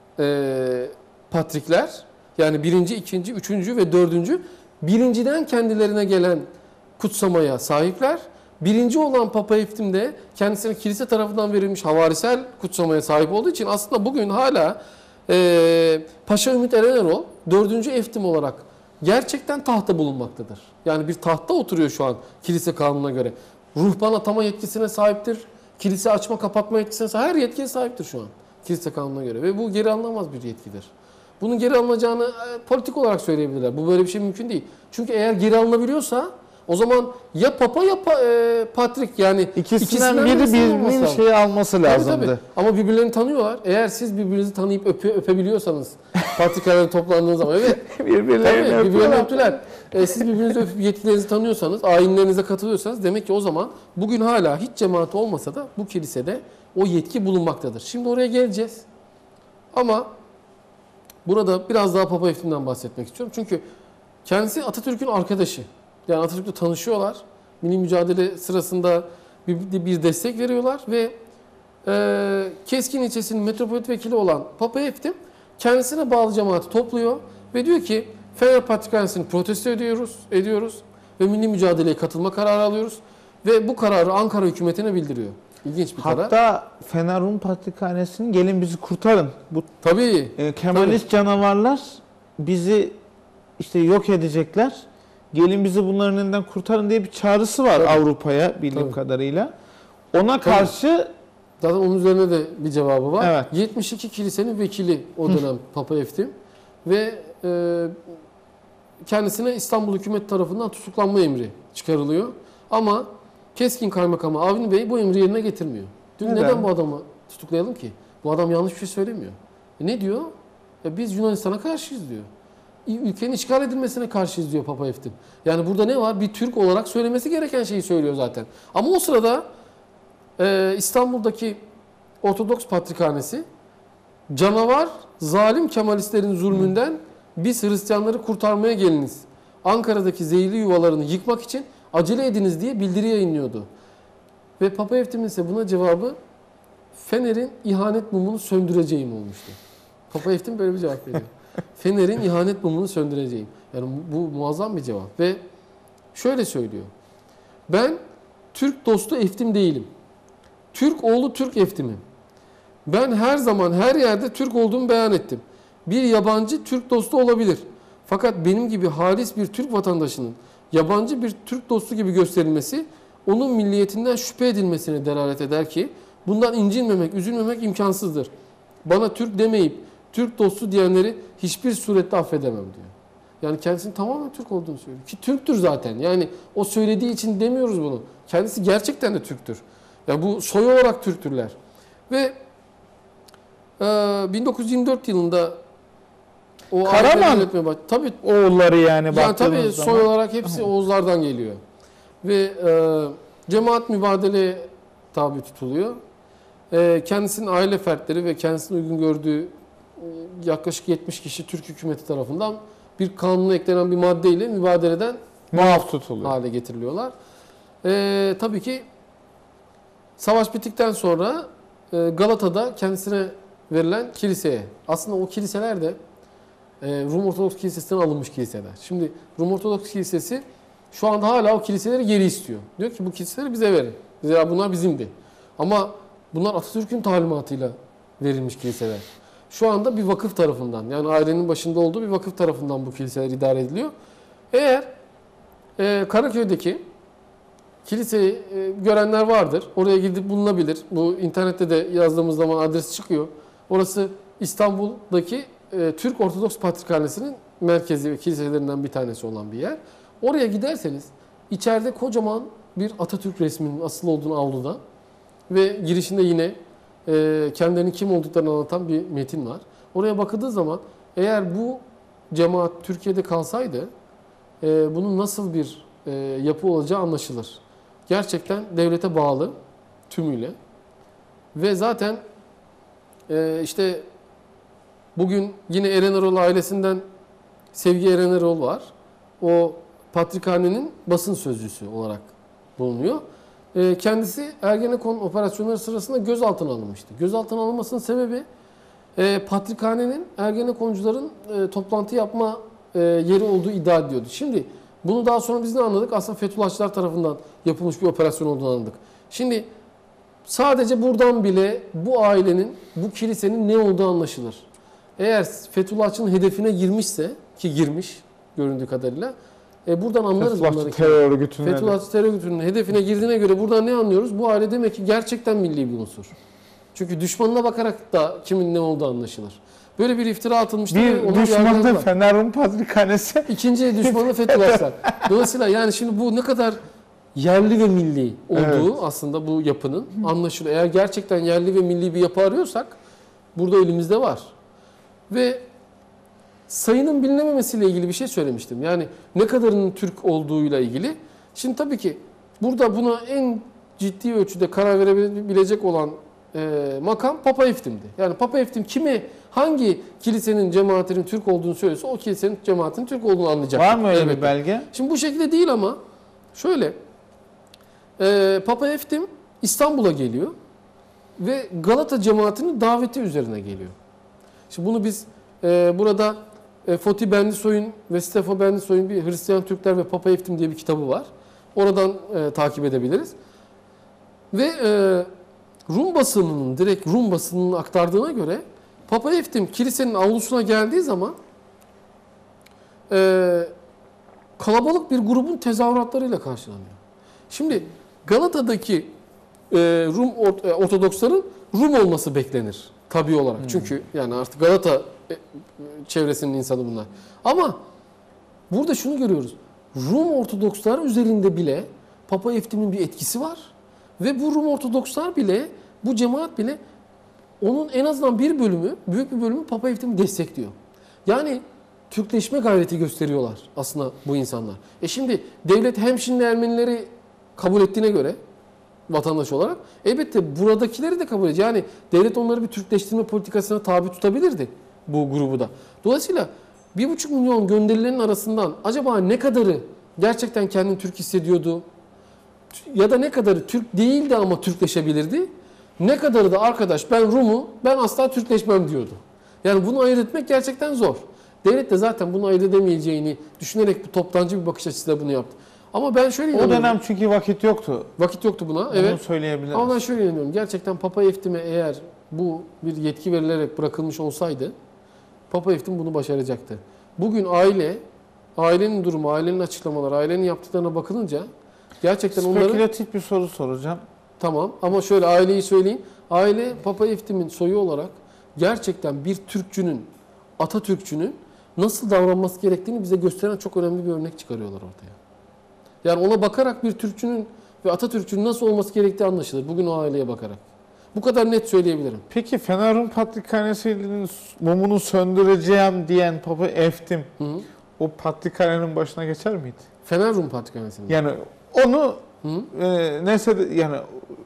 patrikler yani birinci, ikinci, üçüncü ve dördüncü birinciden kendilerine gelen kutsamaya sahipler. Birinci olan Papa Eftim de kendisine kilise tarafından verilmiş havarisel kutsamaya sahip olduğu için aslında bugün hala Paşa Ümit Erenerol 4. Eftim olarak gerçekten tahta bulunmaktadır. Yani bir tahta oturuyor şu an kilise kanununa göre. Ruhban atama yetkisine sahiptir. Kilise açma kapatma yetkisine sahip. Her yetkiye sahiptir şu an kilise kanununa göre. Ve bu geri alınamaz bir yetkidir. Bunun geri alınacağını politik olarak söyleyebilirler. Bu böyle bir şey mümkün değil. Çünkü eğer geri alınabiliyorsa o zaman ya Papa ya Patrik yani İkisinden biri birisinin olması birinin lazım. şeyi alması Tabii, lazımdı. tabii. Ama birbirlerini tanıyorlar. Eğer siz birbirinizi tanıyıp öpebiliyorsanız patrikhanede toplandığınız zaman evet. Birbirlerini Birbirlerini öptüler. Siz birbirinizi öpüp yetkilerinizi tanıyorsanız, ayinlerinize katılıyorsanız demek ki o zaman bugün hala hiç cemaat olmasa da bu kilisede o yetki bulunmaktadır. Şimdi oraya geleceğiz. Ama burada biraz daha Papa Eftim'den bahsetmek istiyorum. Çünkü kendisi Atatürk'ün arkadaşı. Yani Atatürk'le tanışıyorlar. Milli mücadele sırasında bir destek veriyorlar ve Keskin ilçesinin metropolit vekili olan Papa Eftim kendisine bağlı cemaati topluyor ve diyor ki Fener Patrikhanesi'ni protesto ediyoruz ve milli mücadeleye katılma kararı alıyoruz ve bu kararı Ankara hükümetine bildiriyor. İlginç bir karar. Hatta Fener Rum Patrikhanesi'nin gelin bizi kurtarın. Bu Tabii. Kemalist canavarlar bizi işte yok edecekler. Gelin bizi bunların elinden kurtarın diye bir çağrısı var Tabii. Avrupa'ya bildiğim Tabii. kadarıyla. Ona karşı Zaten onun üzerine de bir cevabı var. Evet. 72 kilisenin vekili o dönem Papa Eftim ve kendisine İstanbul hükümet tarafından tutuklanma emri çıkarılıyor. Ama Keskin Kaymakamı Avni Bey bu emri yerine getirmiyor. Diyor, neden bu adamı tutuklayalım ki? Bu adam yanlış bir şey söylemiyor. Ne diyor? Biz Yunanistan'a karşıyız diyor. Ülkenin işgal edilmesine karşıyız diyor Papa Eftim. Yani burada ne var? Bir Türk olarak söylemesi gereken şeyi söylüyor zaten. Ama o sırada İstanbul'daki Ortodoks Patrikhanesi canavar, zalim Kemalistlerin zulmünden biz Hristiyanları kurtarmaya geliniz. Ankara'daki zehirli yuvalarını yıkmak için acele ediniz diye bildiri yayınlıyordu. Ve Papa Eftim'in ise buna cevabı Fener'in ihanet mumunu söndüreceğim olmuştu. Papa Eftim böyle bir cevap veriyor. Fener'in ihanet mumunu söndüreceğim. Yani bu muazzam bir cevap. Ve şöyle söylüyor. Ben Türk dostu Eftim değilim. Türk oğlu Türk Eftim'im. Ben her zaman her yerde Türk olduğumu beyan ettim. Bir yabancı Türk dostu olabilir. Fakat benim gibi halis bir Türk vatandaşının yabancı bir Türk dostu gibi gösterilmesi onun milliyetinden şüphe edilmesine delalet eder ki bundan incinmemek, üzülmemek imkansızdır. Bana Türk demeyip Türk dostu diyenleri hiçbir surette affedemem diyor. Yani kendisinin tamamen Türk olduğunu söylüyor. Ki Türktür zaten. Yani o söylediği için demiyoruz bunu. Kendisi gerçekten de Türktür. Yani bu soy olarak Türktürler. Ve 1924 yılında o Karaman tabii oğulları yani tabii baktığınız soy zaman. olarak hepsi Oğuzlardan geliyor. Ve cemaat mübadeleye tabi tutuluyor. Kendisinin aile fertleri ve kendisine uygun gördüğü yaklaşık 70 kişi Türk hükümeti tarafından bir kanuna eklenen bir maddeyle mübadeleden Muaf tutuluyor. hale getiriliyorlar. Tabii ki savaş bittikten sonra Galata'da kendisine verilen kiliseye. Aslında o kiliseler de Rum Ortodoks Kilisesi'nden alınmış kiliseler. Şimdi Rum Ortodoks Kilisesi şu anda hala o kiliseleri geri istiyor. Diyor ki bu kiliseleri bize verin. Zira bunlar bizimdi. Ama bunlar Atatürk'ün talimatıyla verilmiş kiliseler. Şu anda bir vakıf tarafından, yani ailenin başında olduğu bir vakıf tarafından bu kiliseler idare ediliyor. Eğer Karaköy'deki kiliseyi görenler vardır. Oraya gidip bulunabilir. Bu internette de yazdığımız zaman adres çıkıyor. Orası İstanbul'daki Türk Ortodoks Patrikhanesi'nin merkezi ve kiliselerinden bir tanesi olan bir yer. Oraya giderseniz içeride kocaman bir Atatürk resminin asılı olduğunu avluda ve girişinde yine kendilerinin kim olduklarını anlatan bir metin var. Oraya bakıldığı zaman eğer bu cemaat Türkiye'de kalsaydı bunun nasıl bir yapı olacağı anlaşılır. Gerçekten devlete bağlı tümüyle ve zaten işte bugün yine Eren Erol ailesinden Sevgi Eren Erol var. O Patrikhanenin basın sözcüsü olarak bulunuyor. Kendisi Ergenekon operasyonları sırasında gözaltına alınmıştı. Gözaltına alınmasının sebebi Patrikhanenin Ergenekoncuların toplantı yapma yeri olduğu iddia ediyordu. Şimdi bunu daha sonra biz ne anladık? Aslında Fethullahçılar tarafından yapılmış bir operasyon olduğunu anladık. Şimdi sadece buradan bile bu ailenin, bu kilisenin ne olduğu anlaşılır. Eğer Fethullahçının hedefine girmişse, ki girmiş göründüğü kadarıyla, buradan anlarız bunları. Fethullahçı terör örgütünün hedefine girdiğine göre buradan ne anlıyoruz? Bu aile demek ki gerçekten milli bir unsur. Çünkü düşmanına bakarak da kimin ne olduğu anlaşılır. Böyle bir iftira atılmıştı. Bir düşmanı Fener Rum Patrikhanesi. İkinci düşmanı Fethullahçılar. Dolayısıyla yani şimdi bu ne kadar yerli ve milli olduğu aslında bu yapının anlaşılıyor. Eğer gerçekten yerli ve milli bir yapı arıyorsak burada elimizde var. Ve sayının bilinememesiyle ilgili bir şey söylemiştim. Yani ne kadarının Türk olduğuyla ilgili. Şimdi tabii ki burada buna en ciddi ölçüde karar verebilecek olan makam Papa Eftim'di. Yani Papa Eftim kime, hangi kilisenin cemaatinin Türk olduğunu söylüyorsa o kilisenin cemaatinin Türk olduğunu anlayacak. Var mı öyle bir belge? Şimdi bu şekilde değil ama şöyle Papa Eftim İstanbul'a geliyor ve Galata cemaatinin daveti üzerine geliyor. Şimdi bunu biz burada Foti Bendisoy'un ve Stefo Bendisoy'un bir Hristiyan Türkler ve Papa Eftim diye bir kitabı var. Oradan takip edebiliriz. Ve Rum basınının, direkt Rum basınının aktardığına göre Papa Eftim kilisenin avlusuna geldiği zaman kalabalık bir grubun tezahüratlarıyla karşılanıyor. Şimdi Galata'daki Rum Ortodoksların Rum olması beklenir tabii olarak. Çünkü yani artık Galata çevresinin insanı bunlar. Ama burada şunu görüyoruz. Rum Ortodokslar üzerinde bile Papa Eftim'in bir etkisi var. Ve bu Rum Ortodokslar bile, bu cemaat bile onun en azından bir bölümü, büyük bir bölümü Papa Eftim'i destekliyor. Yani Türkleşme gayreti gösteriyorlar aslında bu insanlar. Şimdi devlet hem şimdi Ermenileri kabul ettiğine göre vatandaş olarak elbette buradakileri de kabul ediyor. Yani devlet onları bir Türkleştirme politikasına tabi tutabilirdi bu grubu da. Dolayısıyla 1,5 milyon gönderilerin arasından acaba ne kadarı gerçekten kendini Türk hissediyordu? Ya da ne kadarı Türk değildi ama Türkleşebilirdi? Ne kadarı da arkadaş ben Rum'u, ben asla Türkleşmem diyordu. Yani bunu ayırt etmek gerçekten zor. Devlet de zaten bunu ayırt edemeyeceğini düşünerek bu toptancı bir bakış açısıyla bunu yaptı. Ama ben şöyle inanıyorum. O dönem çünkü vakit yoktu. Vakit yoktu buna. Bunu söyleyebiliriz. Ama ben şöyle inanıyorum. Gerçekten Papa Eftim'e eğer bu bir yetki verilerek bırakılmış olsaydı Papa Eftim bunu başaracaktı. Bugün ailenin durumu, ailenin açıklamaları, ailenin yaptıklarına bakılınca gerçekten onları... Spekülatif bir soru soracağım. Tamam ama şöyle aileyi söyleyeyim. Aile Papa Eftim'in soyu olarak gerçekten bir Türkçünün, Atatürkçünün nasıl davranması gerektiğini bize gösteren çok önemli bir örnek çıkarıyorlar ortaya. Yani ona bakarak bir Türkçünün ve Atatürkçünün nasıl olması gerektiği anlaşılır. Bugün o aileye bakarak. Bu kadar net söyleyebilirim. Peki Fener Rum Patrikhanesi'nin mumunu söndüreceğim diyen Papa Eftim o patrikhanenin başına geçer miydi? Fener Rum Patrikhanesi'nin. Yani onu neyse yani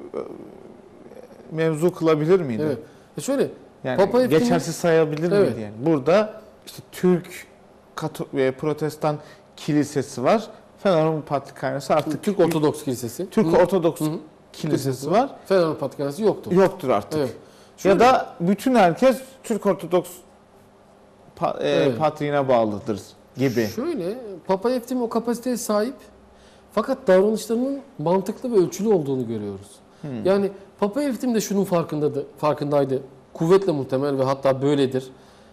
mevzu kılabilir miydi? Evet. Şöyle yani Papa Eftim'in... geçersiz sayabilir miydi yani? Burada işte Türk ve Protestan kilisesi var. Fener Rum Patrikhanesi artık Türk Ortodoks Kilisesi. Türk Ortodoks kilisesi var. Fener Rum Patrikhanesi yoktur. Yoktur artık. Evet. Ya da bütün herkes Türk Ortodoks Evet. patriğine bağlıdır gibi. Şöyle, Papa Eftim o kapasiteye sahip fakat davranışlarının mantıklı ve ölçülü olduğunu görüyoruz. Yani Papa Eftim de şunun farkındaydı. Kuvvetle muhtemel ve hatta böyledir.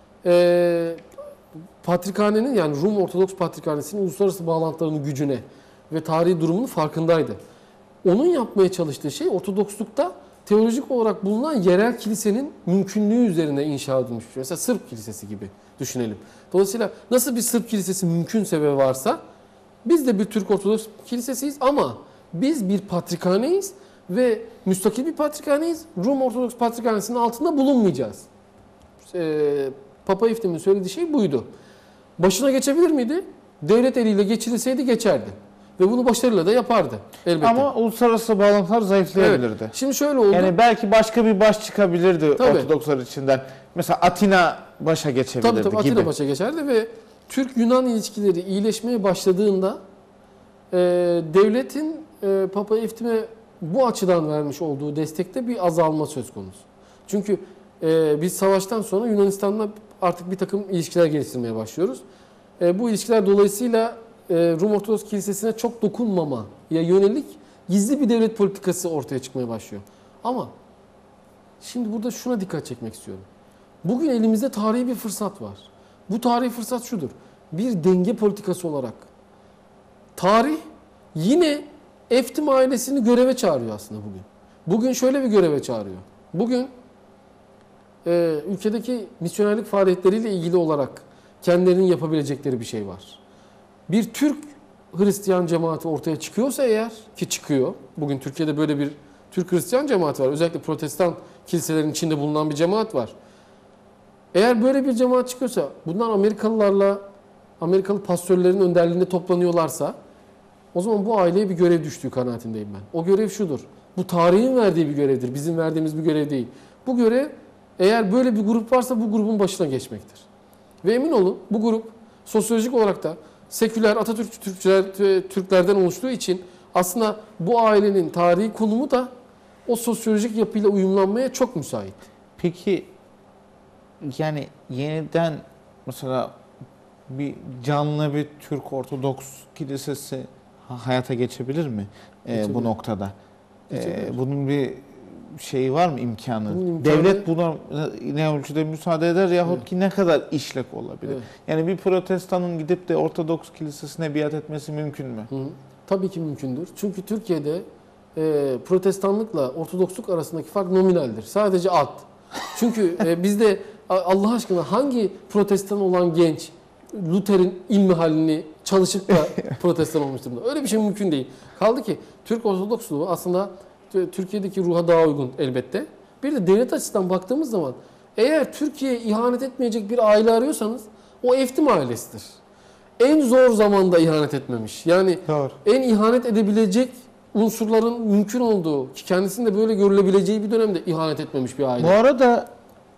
Patrikhanenin yani Rum Ortodoks Patrikhanesi'nin uluslararası bağlantılarının gücüne ve tarihi durumunun farkındaydı. Onun yapmaya çalıştığı şey Ortodokslukta teolojik olarak bulunan yerel kilisenin mümkünlüğü üzerine inşa edilmiş. Mesela Sırp kilisesi gibi düşünelim. Dolayısıyla nasıl bir Sırp kilisesi mümkünse ve varsa biz de bir Türk Ortodoks kilisesiyiz ama biz bir patrikhaneyiz ve müstakil bir patrikhaneyiz. Rum Ortodoks Patrikhanesi'nin altında bulunmayacağız. Papa Eftim'in söylediği şey buydu. Başına geçebilir miydi? Devlet eliyle geçirilseydi geçerdi. Ve bunu başarıyla da yapardı elbette. Ama uluslararası bağlantılar zayıflayabilirdi. Evet. Şimdi şöyle oldu. Yani belki başka bir baş çıkabilirdi Tabii. Ortodokslar içinden. Mesela Atina başa geçebilirdi Tabii gibi. Atina başa geçerdi ve Türk-Yunan ilişkileri iyileşmeye başladığında devletin Papa Eftim'e bu açıdan vermiş olduğu destekte bir azalma söz konusu. Çünkü biz savaştan sonra Yunanistan'la artık bir takım ilişkiler geliştirmeye başlıyoruz. Bu ilişkiler dolayısıyla Rum Ortodoks Kilisesi'ne çok dokunmamaya yönelik gizli bir devlet politikası ortaya çıkmaya başlıyor. Ama şimdi burada şuna dikkat çekmek istiyorum. Bugün elimizde tarihi bir fırsat var. Bu tarihi fırsat şudur. Bir denge politikası olarak tarih yine Eftim ailesini göreve çağırıyor aslında bugün. Bugün şöyle bir göreve çağırıyor. Bugün ülkedeki misyonerlik faaliyetleriyle ilgili olarak kendilerinin yapabilecekleri bir şey var. Bir Türk Hristiyan cemaati ortaya çıkıyorsa eğer, ki çıkıyor, bugün Türkiye'de böyle bir Türk Hristiyan cemaati var. Özellikle Protestan kiliselerin içinde bulunan bir cemaat var. Eğer böyle bir cemaat çıkıyorsa, bunlar Amerikalı pastörlerin önderliğinde toplanıyorlarsa, o zaman bu aileye bir görev düştüğü kanaatindeyim ben. O görev şudur. Bu tarihin verdiği bir görevdir. Bizim verdiğimiz bir görev değil. Bu görev eğer böyle bir grup varsa bu grubun başına geçmektir. Ve emin olun bu grup sosyolojik olarak da seküler Türklerden oluştuğu için aslında bu ailenin tarihi konumu da o sosyolojik yapıyla uyumlanmaya çok müsait. Peki yani yeniden mesela bir canlı bir Türk Ortodoks kilisesi hayata geçebilir mi bu noktada? Bunun bir şeyi var mı, imkanı? Devlet buna ne ölçüde müsaade eder yahut ki ne kadar işlek olabilir? Evet. Yani bir protestanın gidip de Ortodoks kilisesine biat etmesi mümkün mü? Tabii ki mümkündür. Çünkü Türkiye'de protestanlıkla Ortodoksluk arasındaki fark nominaldir. Sadece ad. Çünkü bizde Allah aşkına hangi protestan olan genç Luther'in ilmihalini çalışıp da protestan olmuştur? Öyle bir şey mümkün değil. Kaldı ki Türk Ortodoksluğu aslında Türkiye'deki ruha daha uygun elbette. Bir de devlet açısından baktığımız zaman eğer Türkiye'ye ihanet etmeyecek bir aile arıyorsanız o Eftim ailesidir. En zor zamanda ihanet etmemiş. Yani Doğru. en ihanet edebilecek unsurların mümkün olduğu, ki kendisinde böyle görülebileceği bir dönemde ihanet etmemiş bir aile. Bu arada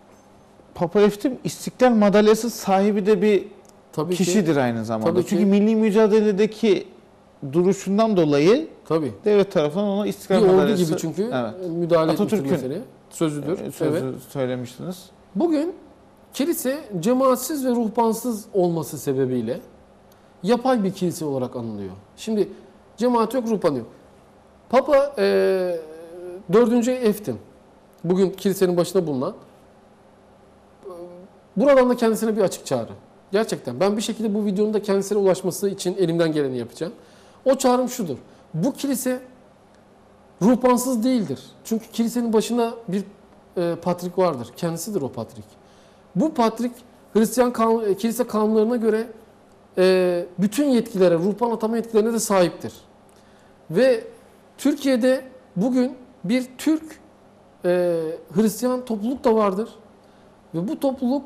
Papa Eftim İstiklal Madalyası sahibi de bir Tabii kişidir ki, aynı zamanda. tabii ki. Çünkü milli mücadeledeki duruşundan dolayı tabii. devlet tarafından ona Bir İstiklal ordu Madalyası gibi çünkü evet. müdahale etmiştir Atatürk'ün meseleye. Sözüdür. sözü Evet. söylemiştiniz. Bugün kilise cemaatsiz ve ruhbansız olması sebebiyle yapay bir kilise olarak anılıyor. Şimdi cemaat yok, ruhban yok. Papa 4. Eftim, bugün kilisenin başında bulunan, buradan da kendisine bir açık çağrı. Gerçekten ben bir şekilde bu videonun da kendisine ulaşması için elimden geleni yapacağım. O çağrım şudur. Bu kilise ruhbansız değildir. Çünkü kilisenin başında bir patrik vardır. Kendisidir o patrik. Bu patrik Hristiyan kilise kanunlarına göre bütün yetkilere, ruhban atama yetkilerine de sahiptir. Ve Türkiye'de bugün bir Türk Hristiyan topluluk da vardır. Ve bu topluluk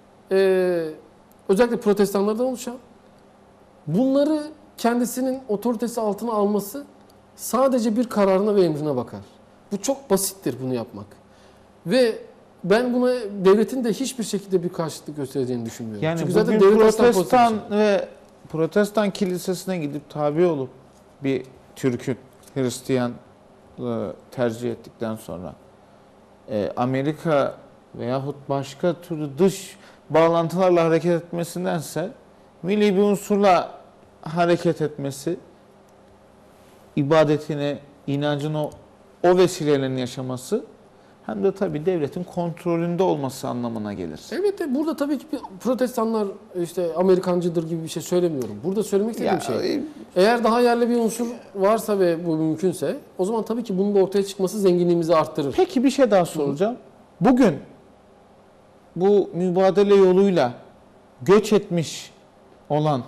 özellikle protestanlardan oluşan, bunları kendisinin otoritesi altına alması sadece bir kararına ve emrine bakar. Bu çok basittir bunu yapmak. Ve ben buna devletin de hiçbir şekilde bir karşılık göstereceğini düşünmüyorum. Yani çünkü bugün zaten devlet Protestan ve Protestan kilisesine gidip tabi olup bir Türk'ün Hristiyan tercih ettikten sonra Amerika veyahut başka türlü dış bağlantılarla hareket etmesindense milli bir unsurla hareket etmesi, ibadetini, inancını o vesileyle yaşaması hem de tabii devletin kontrolünde olması anlamına gelir. Elbette burada tabii ki protestanlar işte Amerikancıdır gibi bir şey söylemiyorum. Burada söylemek istediğim şey, eğer daha yerli bir unsur varsa ve bu mümkünse o zaman tabii ki bunun da ortaya çıkması zenginliğimizi arttırır. Peki bir şey daha soracağım. Bugün bu mübadele yoluyla göç etmiş olan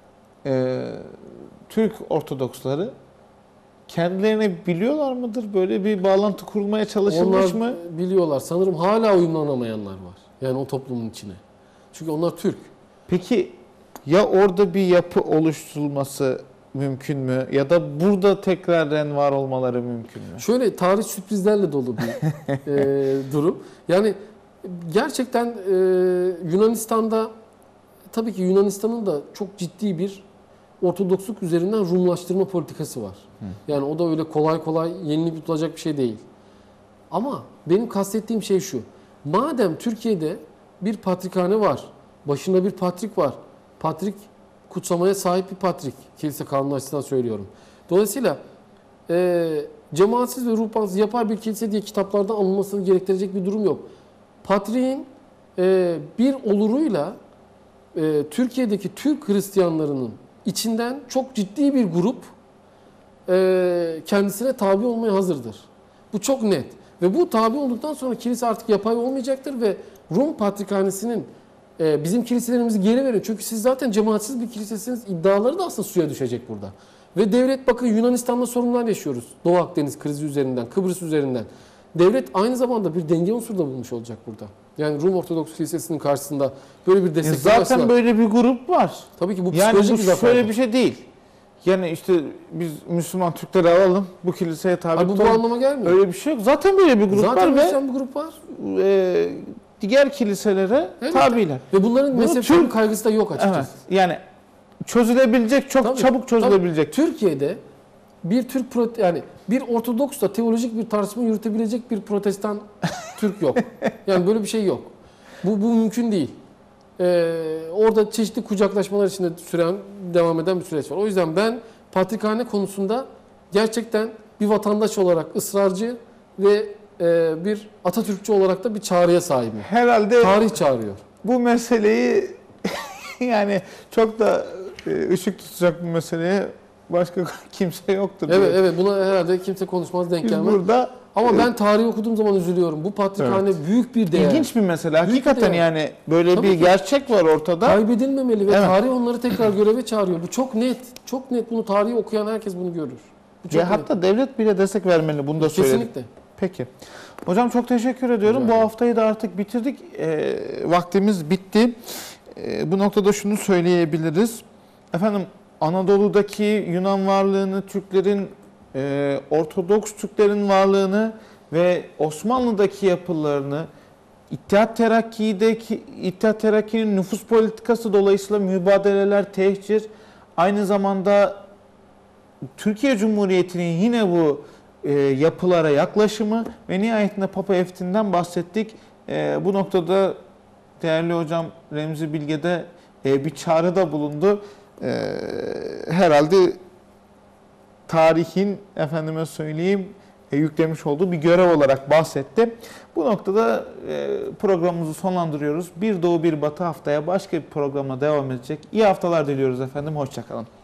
Türk Ortodoksları kendilerini biliyorlar mıdır? Böyle bir bağlantı kurmaya çalışılmış Onlar mı? biliyorlar. Sanırım hala uyumlanamayanlar var. Yani o toplumun içine. Çünkü onlar Türk. Peki ya orada bir yapı oluşturulması mümkün mü? Ya da burada tekrardan var olmaları mümkün mü? Şöyle tarih sürprizlerle dolu bir durum. Yani gerçekten Yunanistan'da tabii ki Yunanistan'ın da çok ciddi bir Ortodoksluk üzerinden Rumlaştırma politikası var. Yani o da öyle kolay kolay yenilip tutulacak bir şey değil. Ama benim kastettiğim şey şu. Madem Türkiye'de bir patrikhane var, başında bir patrik var. Patrik kutsamaya sahip bir patrik. Kilise kanunu açısından söylüyorum. Dolayısıyla cemaatsiz ve ruhbansız yapar bir kilise diye kitaplarda anılmasını gerektirecek bir durum yok. Patriğin bir oluruyla Türkiye'deki Türk Hristiyanlarının içinden çok ciddi bir grup kendisine tabi olmaya hazırdır. Bu çok net. Ve bu tabi olduktan sonra kilise artık yapay olmayacaktır ve Rum Patrikhanesi'nin bizim kiliselerimizi geri verin. Çünkü siz zaten cemaatsiz bir kilisesiniz. İddiaları da aslında suya düşecek burada. Ve devlet bakın Yunanistan'da sorunlar yaşıyoruz. Doğu Akdeniz krizi üzerinden, Kıbrıs üzerinden. Devlet aynı zamanda bir denge unsuru da bulmuş olacak burada. Yani Rum Ortodoks Kilisesi'nin karşısında böyle bir destek Zaten böyle bir grup var. Tabii ki bu Yani psikolojik bu bir zafer. şöyle bir şey değil. Yani işte biz Müslüman Türkleri alalım, bu kiliseye tabi Bu tutalım. anlama gelmiyor. Öyle bir şey yok. Zaten böyle bir grup Zaten var Hristiyan bir grup var. ve diğer kiliselere Evet. tabiler. Ve bunların Bunu mezhepsel kaygısı da yok açıkçası. Evet. Yani çözülebilecek, çok Tabii, çabuk çözülebilecek. tabii. Türkiye'de bir Türk yani bir Ortodoks'ta teolojik bir tartışma yürütebilecek bir Protestan Türk yok. Yani böyle bir şey yok. Bu mümkün değil. Orada çeşitli kucaklaşmalar içinde devam eden bir süreç var. O yüzden ben patrikhane konusunda gerçekten bir vatandaş olarak ısrarcı ve bir Atatürkçü olarak da bir çağrıya sahibim. Herhalde Tarih çağırıyor. bu meseleyi yani çok da ışık tutacak bir meseleye başka kimse yoktur. Evet, evet, buna herhalde kimse konuşmaz, denk Biz gelmez. burada Ama ben tarihi okuduğum zaman üzülüyorum. Bu patrikhane büyük bir değer. ilginç bir mesele. Büyük bir Hakikaten değer. yani böyle Tabii bir ki. gerçek var ortada. Kaybedilmemeli ve Evet. tarih onları tekrar göreve çağırıyor. Bu çok net. Çok net. Bunu tarihi okuyan herkes bunu görür. Bu çok Ya net. hatta devlet bile destek vermeli. Bunu da söyledim. Kesinlikle. Peki. Hocam çok teşekkür ediyorum. Rica Bu ederim. haftayı da artık bitirdik. Vaktimiz bitti. Bu noktada şunu söyleyebiliriz. Efendim Anadolu'daki Yunan varlığını, Türklerin, Ortodoks Türklerin varlığını ve Osmanlı'daki yapılarını, İttihat Terakki'nin nüfus politikası dolayısıyla mübadeleler, tehcir, aynı zamanda Türkiye Cumhuriyeti'nin yine bu yapılara yaklaşımı ve nihayetinde Papa Eftin'den bahsettik. Bu noktada değerli hocam Remzi Bilge de bir çağrıda bulundu. Herhalde tarihin efendime söyleyeyim yüklemiş olduğu bir görev olarak bahsetti. Bu noktada programımızı sonlandırıyoruz. Bir Doğu Bir Batı haftaya başka bir programa devam edecek. İyi haftalar diliyoruz efendim. Hoşça kalın.